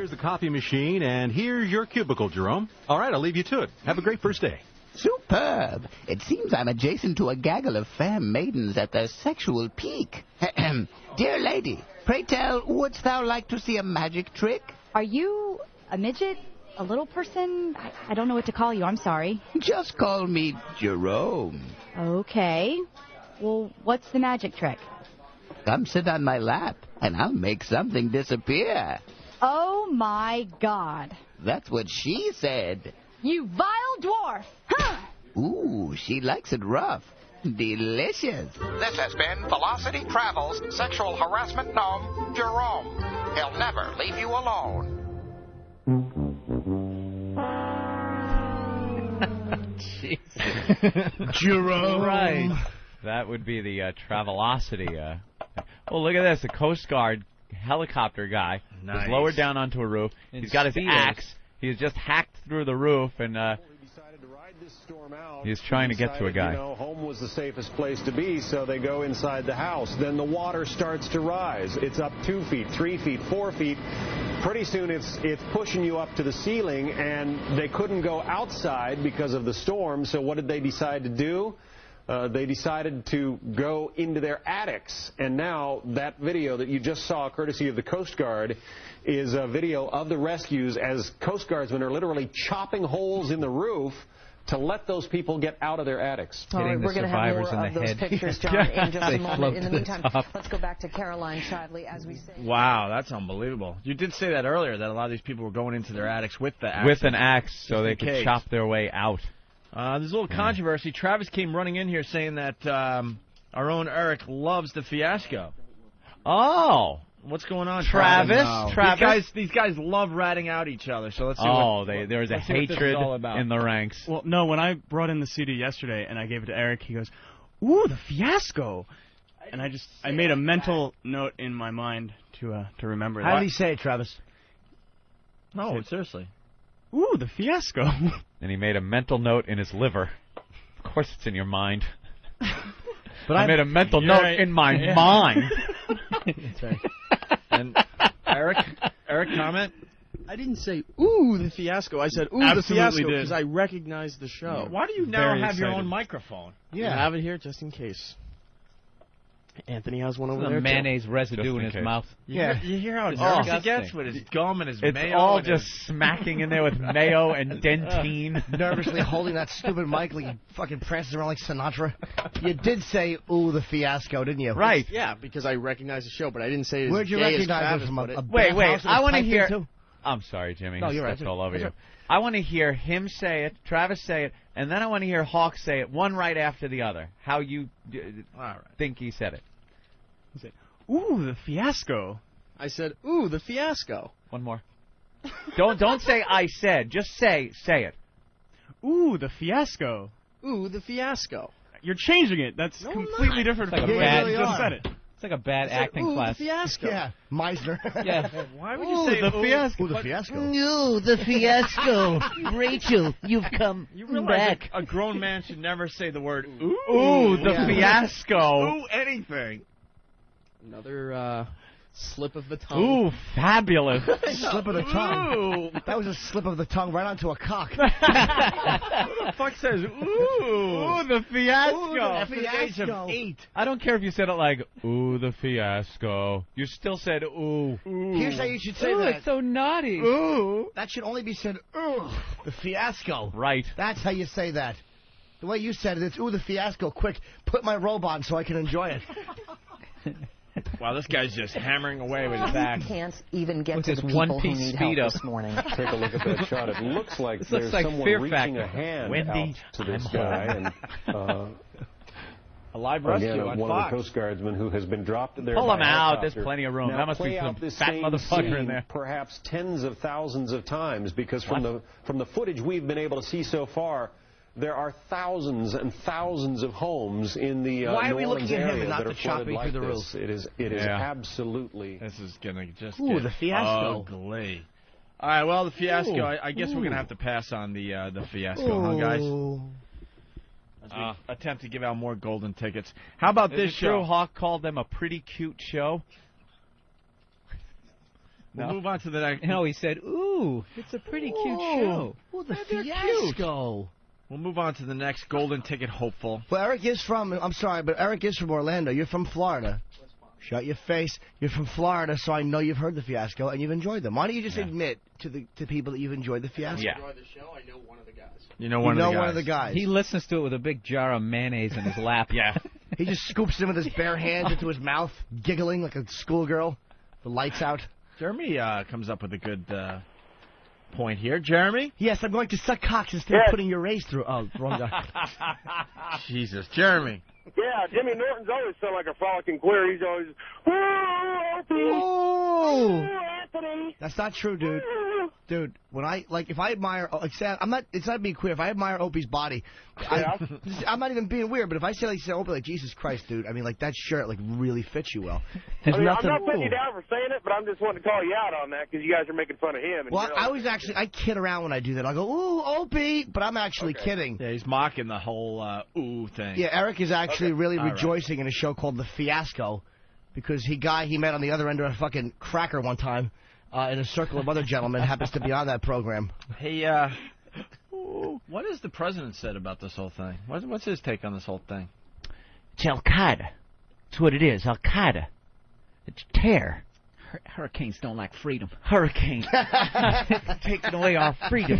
Here's the coffee machine, and here's your cubicle, Jerome. All right, I'll leave you to it. Have a great first day. Superb. It seems I'm adjacent to a gaggle of fair maidens at their sexual peak. Dear lady, pray tell, wouldst thou like to see a magic trick? Are you a midget? A little person? I, I don't know what to call you. I'm sorry. Just call me Jerome. Okay. Well, what's the magic trick? Come sit on my lap, and I'll make something disappear. Oh, my God. That's what she said. You vile dwarf! Huh! Ooh, she likes it rough. Delicious. This has been Velocity Travel's sexual harassment gnome, Jerome. He'll never leave you alone. Jesus. Jerome. Right. That would be the uh, Travelocity. Uh. Well, look at this. The Coast Guard helicopter guy Nice. is lowered down onto a roof. In He's got his speedos. axe. He has just hacked through the roof, and uh, he's trying to get to a guy. You know, home was the safest place to be, so they go inside the house. Then the water starts to rise. It's up two feet, three feet, four feet. Pretty soon it's it's pushing you up to the ceiling, and they couldn't go outside because of the storm. So what did they decide to do? Uh, they decided to go into their attics. And now that video that you just saw, courtesy of the Coast Guard, is a video of the rescues as Coast Guardsmen are literally chopping holes in the roof to let those people get out of their attics. All right, we're going to have more of those pictures, John, in just a moment. In the meantime, let's go back to Caroline Shively as we say. Wow, that's unbelievable. You did say that earlier, that a lot of these people were going into their attics with the axe. With an axe, so Just they in could case. chop their way out. Uh, there's a little controversy. Travis came running in here saying that um, our own Eric loves the Fiasco. Oh. What's going on, Travis? Travis? Travis? These guys, these guys love ratting out each other, so let's see Oh, what, they, there's a let's see what this is hatred all about. in the ranks. Well, no, when I brought in the C D yesterday and I gave it to Eric, he goes, "Ooh, the Fiasco," and I just I made a mental note in my mind to uh, to remember How that. did he say it, Travis? No, seriously. Ooh, the Fiasco. And he made a mental note in his liver. Of course it's in your mind. But I I'm- made a mental You're note right. in my Yeah. mind. That's right. And Eric, Eric, comment? I didn't say, ooh, the Fiasco. I said, ooh, the Absolutely Fiasco, did. because I recognize the show. Why do you now Very have your excited. own microphone? Yeah. I have it here just in case. Anthony has one over The there, too. mayonnaise residue Just in in his case. mouth. You Yeah. hear, you hear how It's nervous he disgusting. gets with his gum and his It's mayo? all and just his... smacking in there with mayo and dentine. Nervously holding that stupid mic like he fucking prances around like Sinatra. You did say, ooh, the Fiasco, didn't you? Right. Yeah, because I recognize the show, but I didn't say it as Where'd you gay as recognize Travis it from? put A, it. a Wait, wait. bathhouse that I was want to piped hear. into? I'm sorry, Jimmy. No, He you're right. stepped all over That's you. I want to hear him say it, Travis say it, and then I want to hear Hawk say it, one right after the other. How you uh, right. think he said it. He said, "Ooh, the Fiasco." I said, ooh, the Fiasco. One more. don't don't say I said. Just say say it. Ooh, the Fiasco. Ooh, the Fiasco. You're changing it. That's No, I'm completely not. different It's like from a the way bad- you just said it. It's like a bad I said, acting ooh, class. the Fiasco. Yeah, Meisner. Yeah. Why would you Ooh, say the ooh? Fiasco. Ooh, the Fiasco. Ooh, the Fiasco. Rachel, you've come You realize back. a, a grown man should never say the word ooh. Ooh, the Yeah. Fiasco. Ooh, anything. Another uh, slip of the tongue. Ooh, fabulous. Slip of the tongue. Ooh. That was a slip of the tongue right onto a cock. Who the fuck says ooh? Ooh, the Fiasco. After the age of Fiasco. eight. I don't care if you said it like, ooh, the Fiasco. You still said ooh. Ooh. Here's how you should say Ooh, that. it's so naughty. Ooh. That should only be said, ooh, the Fiasco. Right. That's how you say that. The way you said it, it's, ooh, the Fiasco. Quick, put my robe on so I can enjoy it. Wow, this guy's just hammering away with his axe. Can't even get With to his the people who one-piece need help Speedo. this morning. Take a look at that shot. It looks like This there's looks like someone Fear reaching Factor. a hand Wendy, out to this I'm guy. And, uh, A live rescue Again, on one Fox. of the Coast Guardsmen who has been dropped there. Pull by him out. There's helicopter. plenty of room. Now, That must be play some out this fat same motherfucker in scene there. Perhaps tens of thousands of times, because from What? the from the footage we've been able to see so far, there are thousands and thousands of homes in the uh, Why are New we Orleans looking at him area and not that the are flooded chopping like through the this. It is it is Yeah. absolutely. This is gonna just Ooh, get the Fiasco. ugly. All right, well, the Fiasco. Ooh. I, I guess we're Ooh. gonna have to pass on the uh, the Fiasco, huh, guys? Ooh. As we attempt to give out more golden tickets. How about Is this it true show? Hawk called them a pretty cute show? We'll No. move on to the next. No, he said, "Ooh, it's a pretty cute Whoa. show." Oh, the They're fiasco. We'll move on to the next golden ticket hopeful. Well, Eric is from, I'm sorry, but Eric is from Orlando. You're from Florida. Shut your face. You're from Florida, so I know you've heard the fiasco and you've enjoyed them. Why don't you just Yeah. admit to the to people that you've enjoyed the fiasco? Yeah. Enjoy the show. I know one of the guys. You know You one know of the guys. one of the guys. He listens to it with a big jar of mayonnaise in his lap. Yeah. He just scoops it with his bare hands into his mouth, giggling like a schoolgirl. The lights out. Jeremy uh, comes up with a good uh, point here. Jeremy? Yes, I'm going to suck cocks instead Yes. of putting your rays through. Oh, wrong guy. Jesus. Jeremy. Yeah, Jimmy Norton's always sound like a frolicking queer. He's always, "Ooh, Opie. Oh! Ooh, Anthony." That's not true, dude. Dude, when I, like, if I admire, oh, like, say, I'm not, it's not being queer. If I admire Opie's body, I, I'm not even being weird, but if I say, like, say Opie, like, Jesus Christ, dude, I mean, like, that shirt, like, really fits you well. There's I mean, nothing. I'm not putting you down for saying it, but I'm just wanting to call you out on that because you guys are making fun of him. And Well, you're I like- always actually, I kid around when I do that. I go, ooh, Opie, but I'm actually Okay. kidding. Yeah, he's mocking the whole uh, ooh thing. Yeah, Eric is actually Okay. really All right. rejoicing in a show called The Fiasco because he guy he met on the other end of a fucking cracker one time uh, in a circle of other gentlemen happens to be on that program. Hey, uh, what has the president said about this whole thing? What, what's his take on this whole thing? It's Al Qaeda. That's what it is. Al Qaeda. It's terror. Hur- hurricanes don't like freedom. Hurricane taking away our freedom.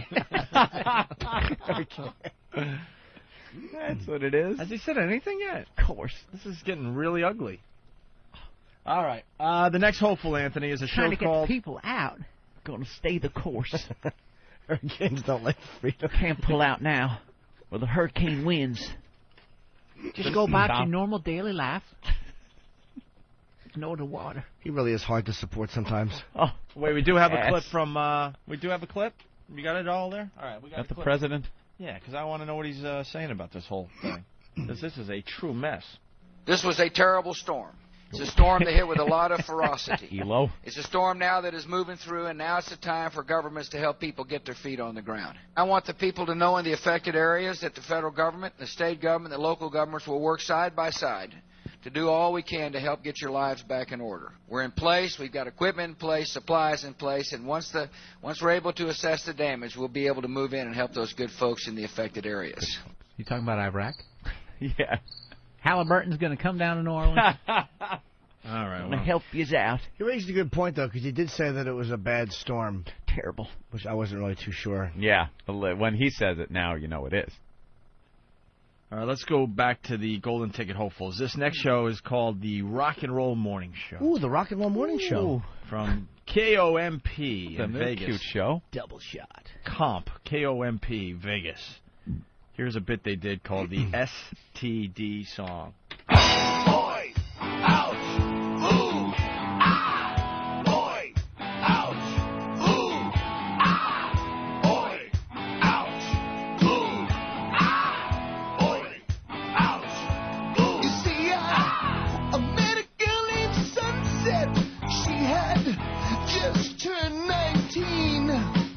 That's what it is. Has he said anything yet? Of course. This is getting really ugly. All right. Uh, the next hopeful, Anthony, is a show Trying to get called... people out. Going to stay the course. Hurricanes don't like freedom. Can't pull out now, or the hurricane wins. Just go about your normal daily life. Ignore the water. He really is hard to support sometimes. Oh, wait, we do have a Yes. clip from... Uh, we do have a clip? You got it all there? All right, we got Got a the clip. president? Yeah, because I want to know what he's uh, saying about this whole thing. Because this is a true mess. This was a terrible storm. It's a storm that hit with a lot of ferocity. Elo. It's a storm now that is moving through, and now it's the time for governments to help people get their feet on the ground. I want the people to know in the affected areas that the federal government, the state government, the local governments will work side by side to do all we can to help get your lives back in order. We're in place, we've got equipment in place, supplies in place, and once the once we're able to assess the damage, we'll be able to move in and help those good folks in the affected areas. You talking about Iraq? Yeah. Halliburton's going to come down to New Orleans. All right, I'm gonna well. help you out. He raised a good point, though, because he did say that it was a bad storm, Terrible. which I wasn't really too sure. Yeah. When he says it now, you know it is. All right, let's go back to the Golden Ticket hopefuls. This next show is called the Rock and Roll Morning Show. Ooh, the Rock and Roll Morning Show. From K O M P It's a in very Vegas. cute show. Double shot. Comp, K O M P, Vegas. Here's a bit they did called the S T D song. Boy, ouch, ooh, ah, boy, ouch, ooh, ah, boy, ouch, ooh, ah, boy, ouch, ooh. You see, I, I met a girl named Sunset. She had just turned nineteen.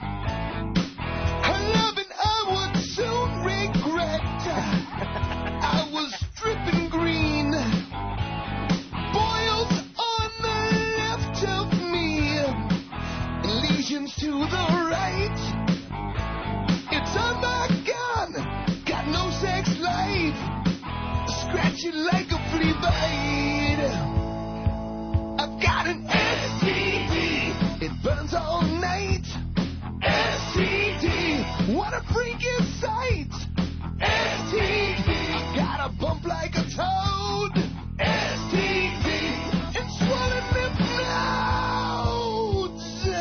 Her loving I would soon regret. I was dripping green, boils on the left of me, and lesions to the right. It's on my gun, got no sex life, scratching like a flea bite. I've got an S T D, it burns all night. S T D, what a freaking sight. S T D, got a bump like a toad. S T D, and swollen lymph nodes.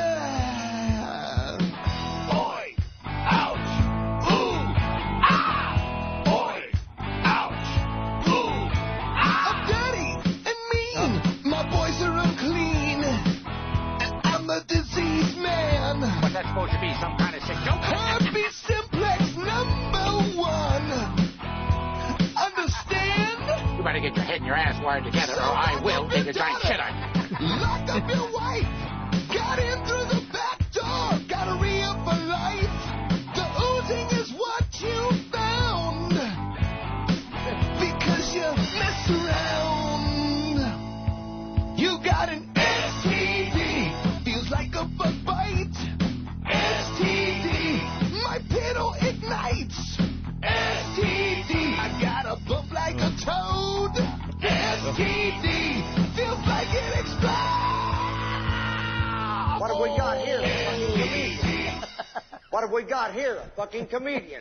Boy, ouch, ooh, ah, boy, ouch, ooh, ah. I'm dirty and mean, my boys are unclean, and I'm a diseased man. Was that supposed to be some kind of sick joke? Herpes simplex number one. Understand? You better get your head and your ass wired together, or I will take a giant shit on you. Locked up your wife. Got in through the back door. Gotta re-up for life. The oozing is what you found. Because you mess around. You got an S T D. The What have we got here? A fucking comedian.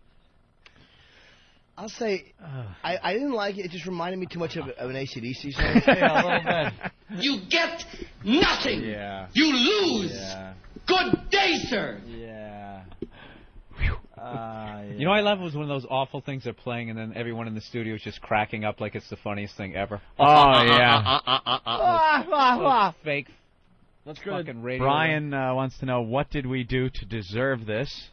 I'll say, I, I didn't like it. It just reminded me too much of, of an A C D C song. Yeah, a little bit. You get nothing. Yeah. You lose. Yeah. Good day, sir. Yeah. Uh, You know what I love was one of those awful things they're playing, and then everyone in the studio is just cracking up like it's the funniest thing ever. Oh, yeah. Those fake. Let's go to fucking radio. Brian uh, wants to know, what did we do to deserve this?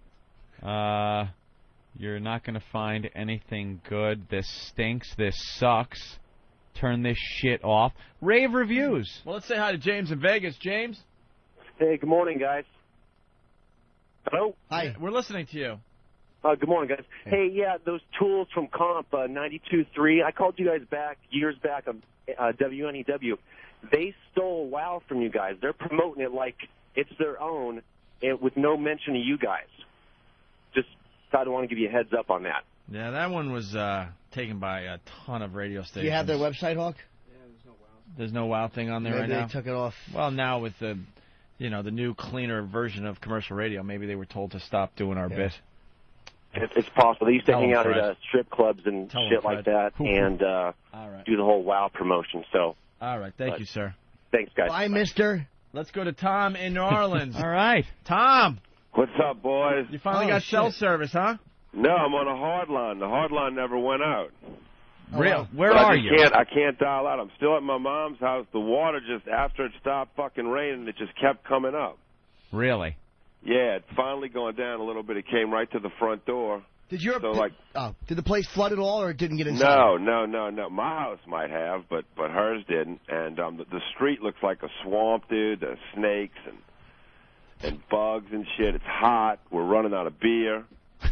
Uh, you're not going to find anything good. This stinks. This sucks. Turn this shit off. Rave reviews. Well, let's say hi to James in Vegas. James? Hey, good morning, guys. Hello? Hi. We're listening to you. Uh, good morning, guys. Hey, yeah, those tools from Comp uh, ninety-two point three, I called you guys back years back on uh, W N E W. They stole WOW from you guys. They're promoting it like it's their own and with no mention of you guys. Just thought I want to give you a heads up on that. Yeah, that one was uh, taken by a ton of radio stations. Do you have their website, Hawk? There's no WOW thing on there Maybe right now? they took it off. Well, now with the, you know, the new, cleaner version of commercial radio, maybe they were told to stop doing our Yeah. bit. It, it's possible. They used to Tell hang them, out at Fred. uh, strip clubs and Tell shit them, like Fred. that Cool. and uh, All right. do the whole WOW promotion. So, All right. Thank But- you, sir. thanks, guys. Bye, mister. Let's go to Tom in New Orleans. All right. Tom, What's up, boys? you finally Oh, got shit. cell service, huh? No, I'm on a hard line. The hard line never went out. Real. Where But I are just you? Can't, I can't dial out. I'm still at my mom's house. The water just, after it stopped fucking raining, it just kept coming up. Really? Yeah, it's finally going down a little bit. It came right to the front door. Did your So, like, oh, did the place flood at all, or it didn't get inside? no, no, no, no. My house might have, but but hers didn't. And um, the, the street looks like a swamp, dude. There's snakes and and bugs and shit. It's hot. We're running out of beer.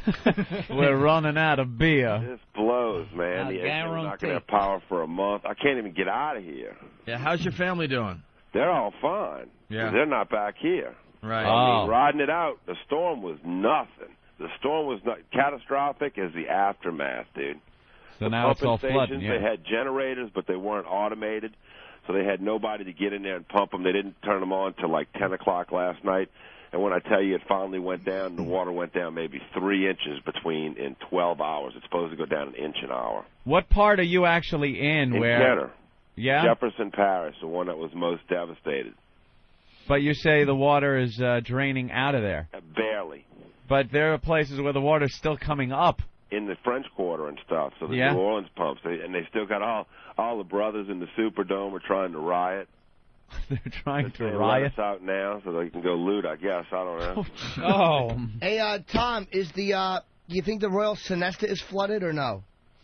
We're running out of beer. This blows, man. I The We're not going guarantee. to have power for a month. I can't even get out of here. Yeah, how's your family doing? They're all fine. Yeah. They're not back here. Right. I Oh. mean, riding it out, the storm was nothing. The storm was not catastrophic as the aftermath, dude. So the now it's pumping all stations, flooding. they Yeah. had generators, but they weren't automated, so they had nobody to get in there and pump them. They didn't turn them on till like ten o'clock last night. And when I tell you it finally went down, the water went down maybe three inches between in twelve hours. It's supposed to go down an inch an hour. What part are you actually in? In where? Kenner, Yeah. Jefferson Parish, the one that was most devastated. But you say the water is uh, draining out of there. Uh, barely. But there are places where the water's still coming up. In the French Quarter and stuff, so the Yeah. New Orleans pumps, they, and they still got all all the brothers in the Superdome are trying to riot. They're trying They're to saying, riot. Let us out now so they can go loot. I guess I don't know. Oh. Hey, uh, Tom, is the uh, do you think the Royal Sonesta is flooded or no?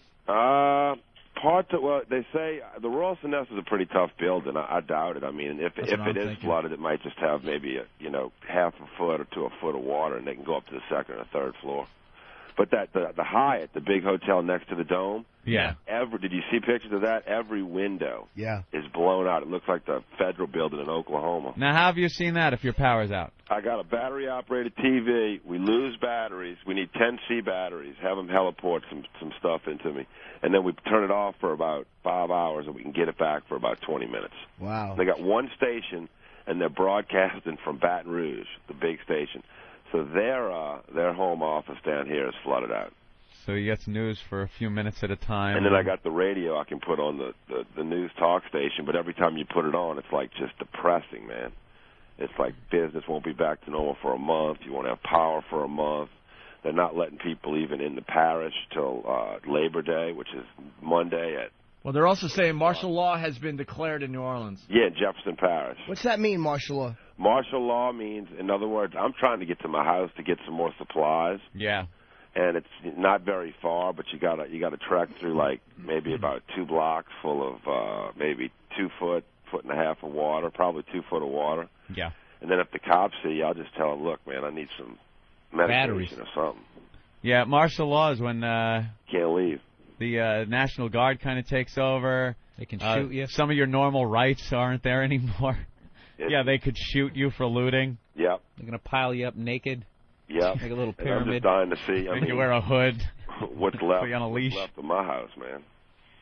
Uh, part of, well, they say the Royal Sonesta is a pretty tough building. I, I doubt it. I mean, if That's if what it I'm is thinking. flooded, it might just have maybe a you know half a foot or to a foot of water, and they can go up to the second or third floor. But that the the Hyatt, the big hotel next to the dome. Yeah. Every did you see pictures of that? Every window Yeah. is blown out. It looks like the federal building in Oklahoma. Now, how have you seen that if your power's out? I got a battery-operated T V. We lose batteries. We need ten C batteries. Have them heliport some some stuff into me, and then we turn it off for about five hours, and we can get it back for about twenty minutes. Wow. They got one station, and they're broadcasting from Baton Rouge, the big station. So their uh, their home office down here is flooded out. So you get news for a few minutes at a time. And then I got the radio I can put on the, the, the news talk station, but every time you put it on, it's like just depressing, man. It's like business won't be back to normal for a month. You won't have power for a month. They're not letting people even in the parish till uh, Labor Day, which is Monday at, Well, they're also saying martial law has been declared in New Orleans. yeah, Jefferson Parish. What's that mean, martial law? Martial law means, in other words, I'm trying to get to my house to get some more supplies. Yeah. And it's not very far, but you gotta you gotta trek through like maybe about two blocks full of uh, maybe two foot, foot and a half of water, probably two foot of water. Yeah. And then if the cops see you, I'll just tell them, look, man, I need some Batteries. medication or something. Yeah, martial law is when uh, Can't leave. the uh, National Guard kind of takes over. They can Uh, shoot you. Some of your normal rights aren't there anymore. Yeah, they could shoot you for looting. Yep. They're gonna pile you up naked. Yep. Like a little And I'm pyramid. just dying to see. I Make mean, you wear a hood. what's left? Put you on a leash. What's left of my house, man?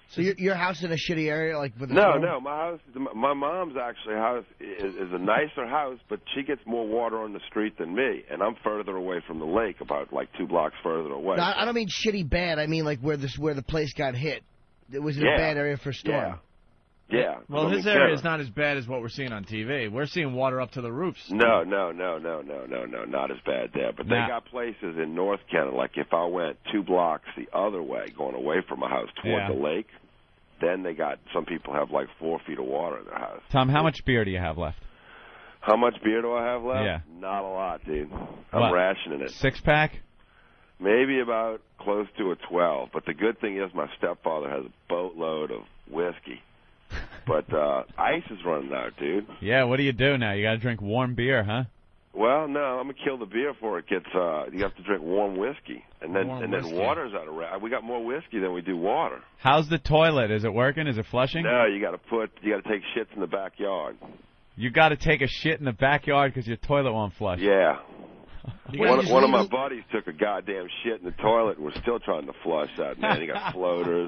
So your your house in a shitty area, like with a No, storm? no, my house, my mom's actually house is, is a nicer house, but she gets more water on the street than me, and I'm further away from the lake, about like two blocks further away. No, I I don't mean shitty bad. I mean like where this where the place got hit. It was in Yeah. a bad area for a storm. Yeah. Yeah. Well, I his mean, area yeah. is not as bad as what we're seeing on T V. We're seeing water up to the roofs. No, no, no, no, no, no, no, not as bad there. But Nah. they got places in North Canada, like if I went two blocks the other way, going away from my house toward Yeah. the lake, then they got, some people have like four feet of water in their house. Tom, how much beer do you have left? How much beer do I have left? Yeah. Not a lot, dude. I'm What? rationing it. Six pack? Maybe about close to a twelve. But the good thing is my stepfather has a boatload of whiskey. But uh, ice is running out, dude. Yeah, what do you do now? You got to drink warm beer, huh? Well, no, I'm gonna kill the beer before it gets. Uh, you have to drink warm whiskey, and then Warm and then whiskey. water's out of ra- We got more whiskey than we do water. How's the toilet? Is it working? Is it flushing? No, you got to put. You got to take shits in the backyard. You got to take a shit in the backyard because your toilet won't flush. Yeah. You One, gotta of- just one of leave my it- buddies took a goddamn shit in the toilet and was still trying to flush that. Man, he got floaters.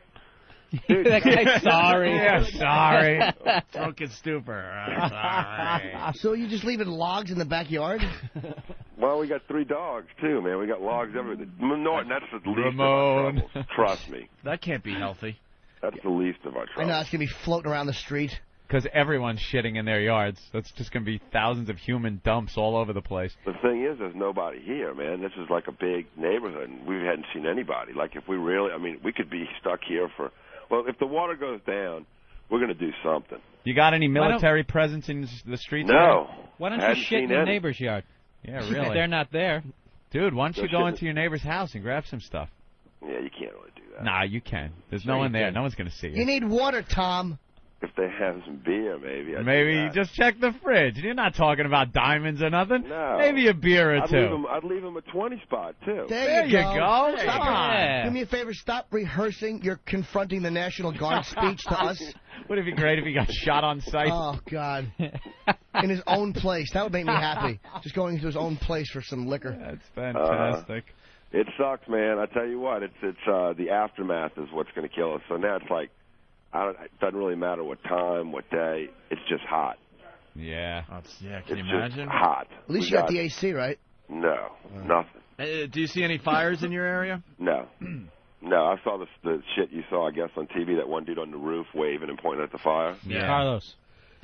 Dude, That guy's sorry. Yeah, sorry. Drunken stupor. Uh, sorry. So you just leaving logs in the backyard? Well, we got three dogs too, man. We got logs everywhere. Norton, that's the least Ramon. of our troubles. Trust me, That can't be healthy. that's the least of our I troubles. know it's gonna be floating around the street. Because everyone's shitting in their yards. That's just going to be thousands of human dumps all over the place. The thing is, there's nobody here, man. This is like a big neighborhood, and we hadn't seen anybody. Like, if we really, I mean, we could be stuck here for, well, if the water goes down, we're going to do something. You got any Why don't- military presence in the streets? No. Why don't Hadn't you shit in seen your any. neighbor's yard? Yeah, If really. they're not there. Dude, why don't Go you go shit in- into your neighbor's house and grab some stuff? Yeah, you can't really do that. Nah, you can. There's Sure no you one there. can. No one's going to see you. You need water, Tom. If they have some beer, maybe. I'd do Maybe that. just check the fridge. You're not talking about diamonds or nothing. No. Maybe a beer or I'd two. Leave them, I'd leave them a twenty spot, too. There, There you you go. go. Stop Come it. on. Do me a favor. Stop rehearsing. You're confronting the National Guard speech to us. Would it be great if he got shot on sight? Oh God! In his own place. That would make me happy. Just going into his own place for some liquor. That's fantastic. Uh, it sucks, man. I tell you what, it's it's uh, the aftermath is what's going to kill us. So now it's like, I don't, it doesn't really matter what time, what day. It's just hot. Yeah. Oh, it's- yeah, can It's you just imagine? hot. At least We you got the A C, right? No, nothing. Uh, do you see any fires in your area? No. No, I saw the, the shit you saw, I guess, on T V, that one dude on the roof waving and pointing at the fire. Yeah. Carlos.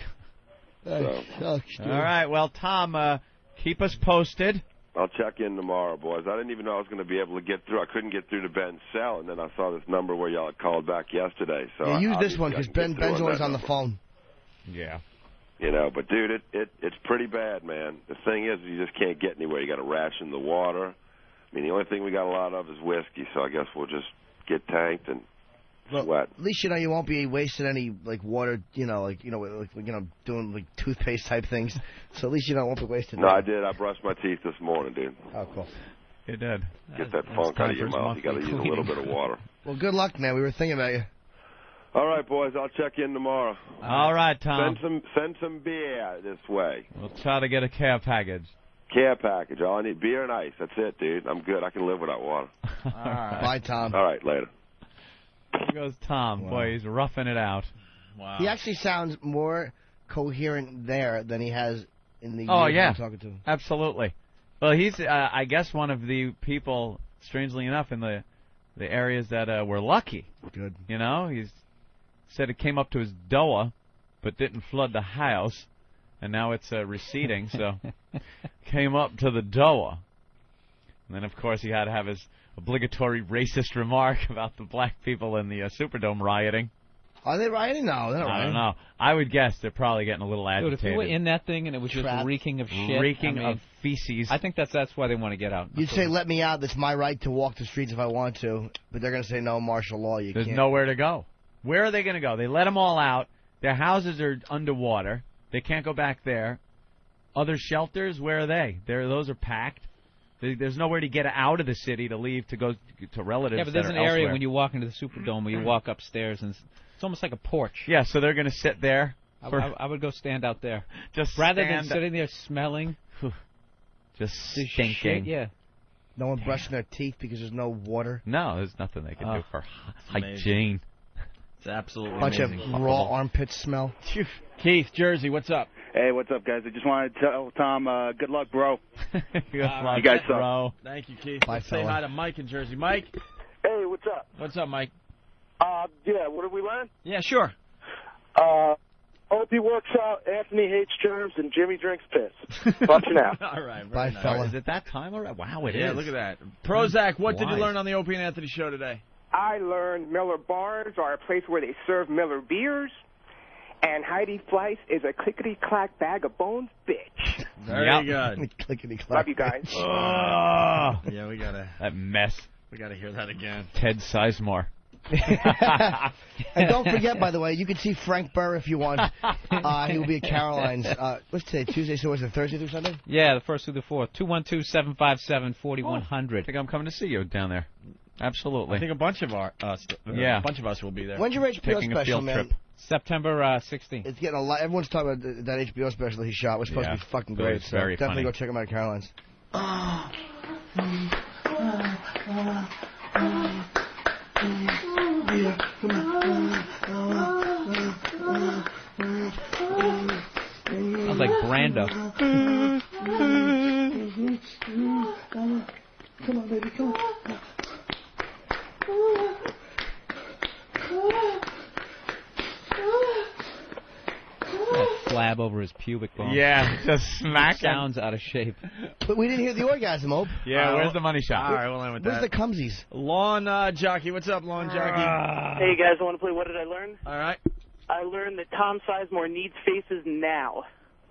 So, All right. Well, Tom, uh, keep us posted. I'll check in tomorrow, boys. I didn't even know I was going to be able to get through. I couldn't get through to Ben's cell, and then I saw this number where y'all had called back yesterday. So Yeah, use this obviously one I because can Ben get through Ben's always that on the number. phone. Yeah. You know, but dude, it, it it's pretty bad, man. The thing is, you just can't get anywhere. You got to ration the water. I mean, the only thing we got a lot of is whiskey, so I guess we'll just get tanked and Well, sweat. at least you know you won't be wasting any like water. You know, like you know, like you know, doing like toothpaste type things. So at least you don't won't be wasting. No, that. I did. I brushed my teeth this morning, dude. Oh, cool. You did. Get that It's funk time out of your for his mouth. You got to monthly use a little bit cleaning. of water. Well, good luck, man. We were thinking about you. All right, boys. I'll check in tomorrow. All right, Tom. Send some send some beer this way. We'll try to get a care package. Care package. All I need beer and ice. That's it, dude. I'm good. I can live without water. All right. Bye, Tom. All right, later. Here goes Tom. Wow. Boy, he's roughing it out. Wow. He actually sounds more coherent there than he has in the. Oh, years yeah. I'm talking to him. Absolutely. Well, he's, uh, I guess, one of the people, strangely enough, in the the areas that uh, were lucky. Good. You know, he's said it came up to his D O A, but didn't flood the house, and now it's uh, receding, so came up to the D O A. And then, of course, he had to have his obligatory racist remark about the black people in the uh, Superdome rioting. Are they rioting? No, they're not I rioting. don't know. I would guess they're probably getting a little Dude, agitated. if you were in that thing and it was just Trapped. reeking of shit. Reeking I mean, of feces. I think that's that's why they want to get out. You'd say, "Let me out. It's my right to walk the streets if I want to," but they're going to say, "No, martial law. You There's can't." nowhere to go. Where are they going to go? They let them all out. Their houses are underwater. They can't go back there. Other shelters, where are they? They're, those are packed. There- There's nowhere to get out of the city to leave to go to relatives. Yeah, but there's that an are area elsewhere. when you walk into the Superdome where you walk upstairs and it's, it's almost like a porch. Yeah, so they're going to sit there. I, for- I, I would go stand out there. Just Rather stand- than sitting there smelling. Just the stinking. shit, yeah. No one brushing their teeth because there's no water. No, there's nothing they can Oh. do for hy- hygiene. It's absolutely Bunch amazing. of raw armpit smell. Keith, Jersey, what's up? Hey, what's up, guys? I just wanted to tell Tom, uh, good luck, bro. Good luck, you guys suck. bro. Thank you, Keith. Bye, Let's say fella. hi to Mike in Jersey. Mike? Hey, what's up? What's up, Mike? Uh, yeah, what did we learn? Yeah, sure. Uh, Opie works out, Anthony hates germs, and Jimmy drinks piss. Watching out. All right, very Bye, nice. fella. Is it that time already? Wow, it is. Yeah, look at that. Prozac, what did you Wise. learn on the Opie and Anthony show today? I learned Miller bars are a place where they serve Miller beers, and Heidi Fleiss is a clickety-clack bag of bones bitch. Very good. Clickety-clack. Love you guys. Oh, yeah, we gotta that mess. we gotta hear that again. Ted Sizemore. And don't forget, by the way, you can see Frank Burr if you want. Uh, he will be at Caroline's. Uh, what's today? Tuesday, so was it Thursday through Sunday? Yeah, the first through the fourth. two one two, seven five seven, four one zero I zero. think I'm coming to see you down there. Absolutely. I think a bunch of our us, Yeah. a bunch of us will be there. When's your H B O Taking a special, field man? trip. September uh, sixteenth. It's getting a lot. Everyone's talking about th- that H B O special he shot. It was supposed Yeah. to be fucking It great. was So very definitely funny. go check him out at Caroline's. Sounds like Brando. Come on, baby, come on. That flab over his pubic bone. Yeah, just smack him. Sounds out of shape. But we didn't hear the orgasm, Ope. Yeah, Uh, where's the money shot? All right, we'll end with Where's that. the cumsies? Lawn uh, jockey, what's up, lawn jockey? Hey, guys, I want to play What Did I Learn? All right. I learned that Tom Sizemore needs faces now.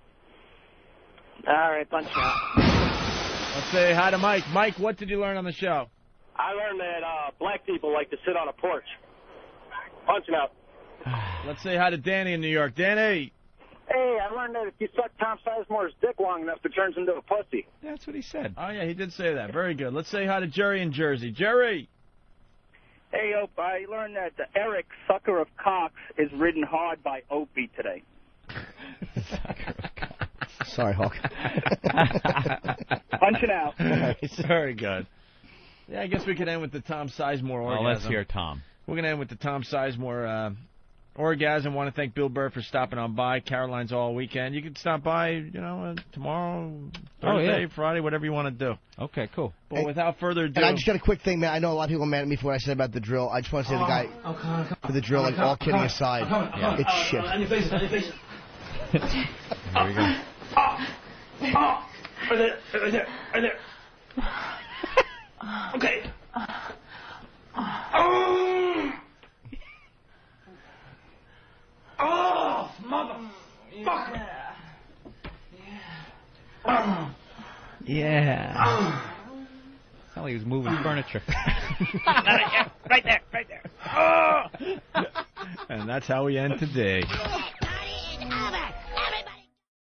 All right, bunch out. Let's say hi to Mike. Mike, what did you learn on the show? I learned that uh, black people like to sit on a porch. Punching out. Let's say hi to Danny in New York. Danny. Hey, I learned that if you suck Tom Sizemore's dick long enough, it turns into a pussy. That's what he said. Oh, yeah, he did say that. Very good. Let's say hi to Jerry in Jersey. Jerry. Hey, Ope, I learned that the Eric Sucker of Cox is ridden hard by Opie today. Sorry, Hawk. Punching out. Very good. Yeah, I guess we could end with the Tom Sizemore orgasm. Well, let's hear Tom. We're going to end with the Tom Sizemore uh, orgasm. Want to thank Bill Burr for stopping on by. Caroline's all weekend. You can stop by, you know, uh, tomorrow, Oh, Thursday, yeah. Friday, whatever you want to do. Okay, cool. But without further ado... And I just got a quick thing, man. I know a lot of people are mad at me for what I said about the drill. I just want to say the guy for the drill, like all kidding aside, it's shit. On your face, on your face. Here we go. Oh, right there, right there, right there. Okay. Oh, oh, motherfucker. Oh. Yeah. Sound like he was moving furniture. Right there, right there. Oh. And that's how we end today.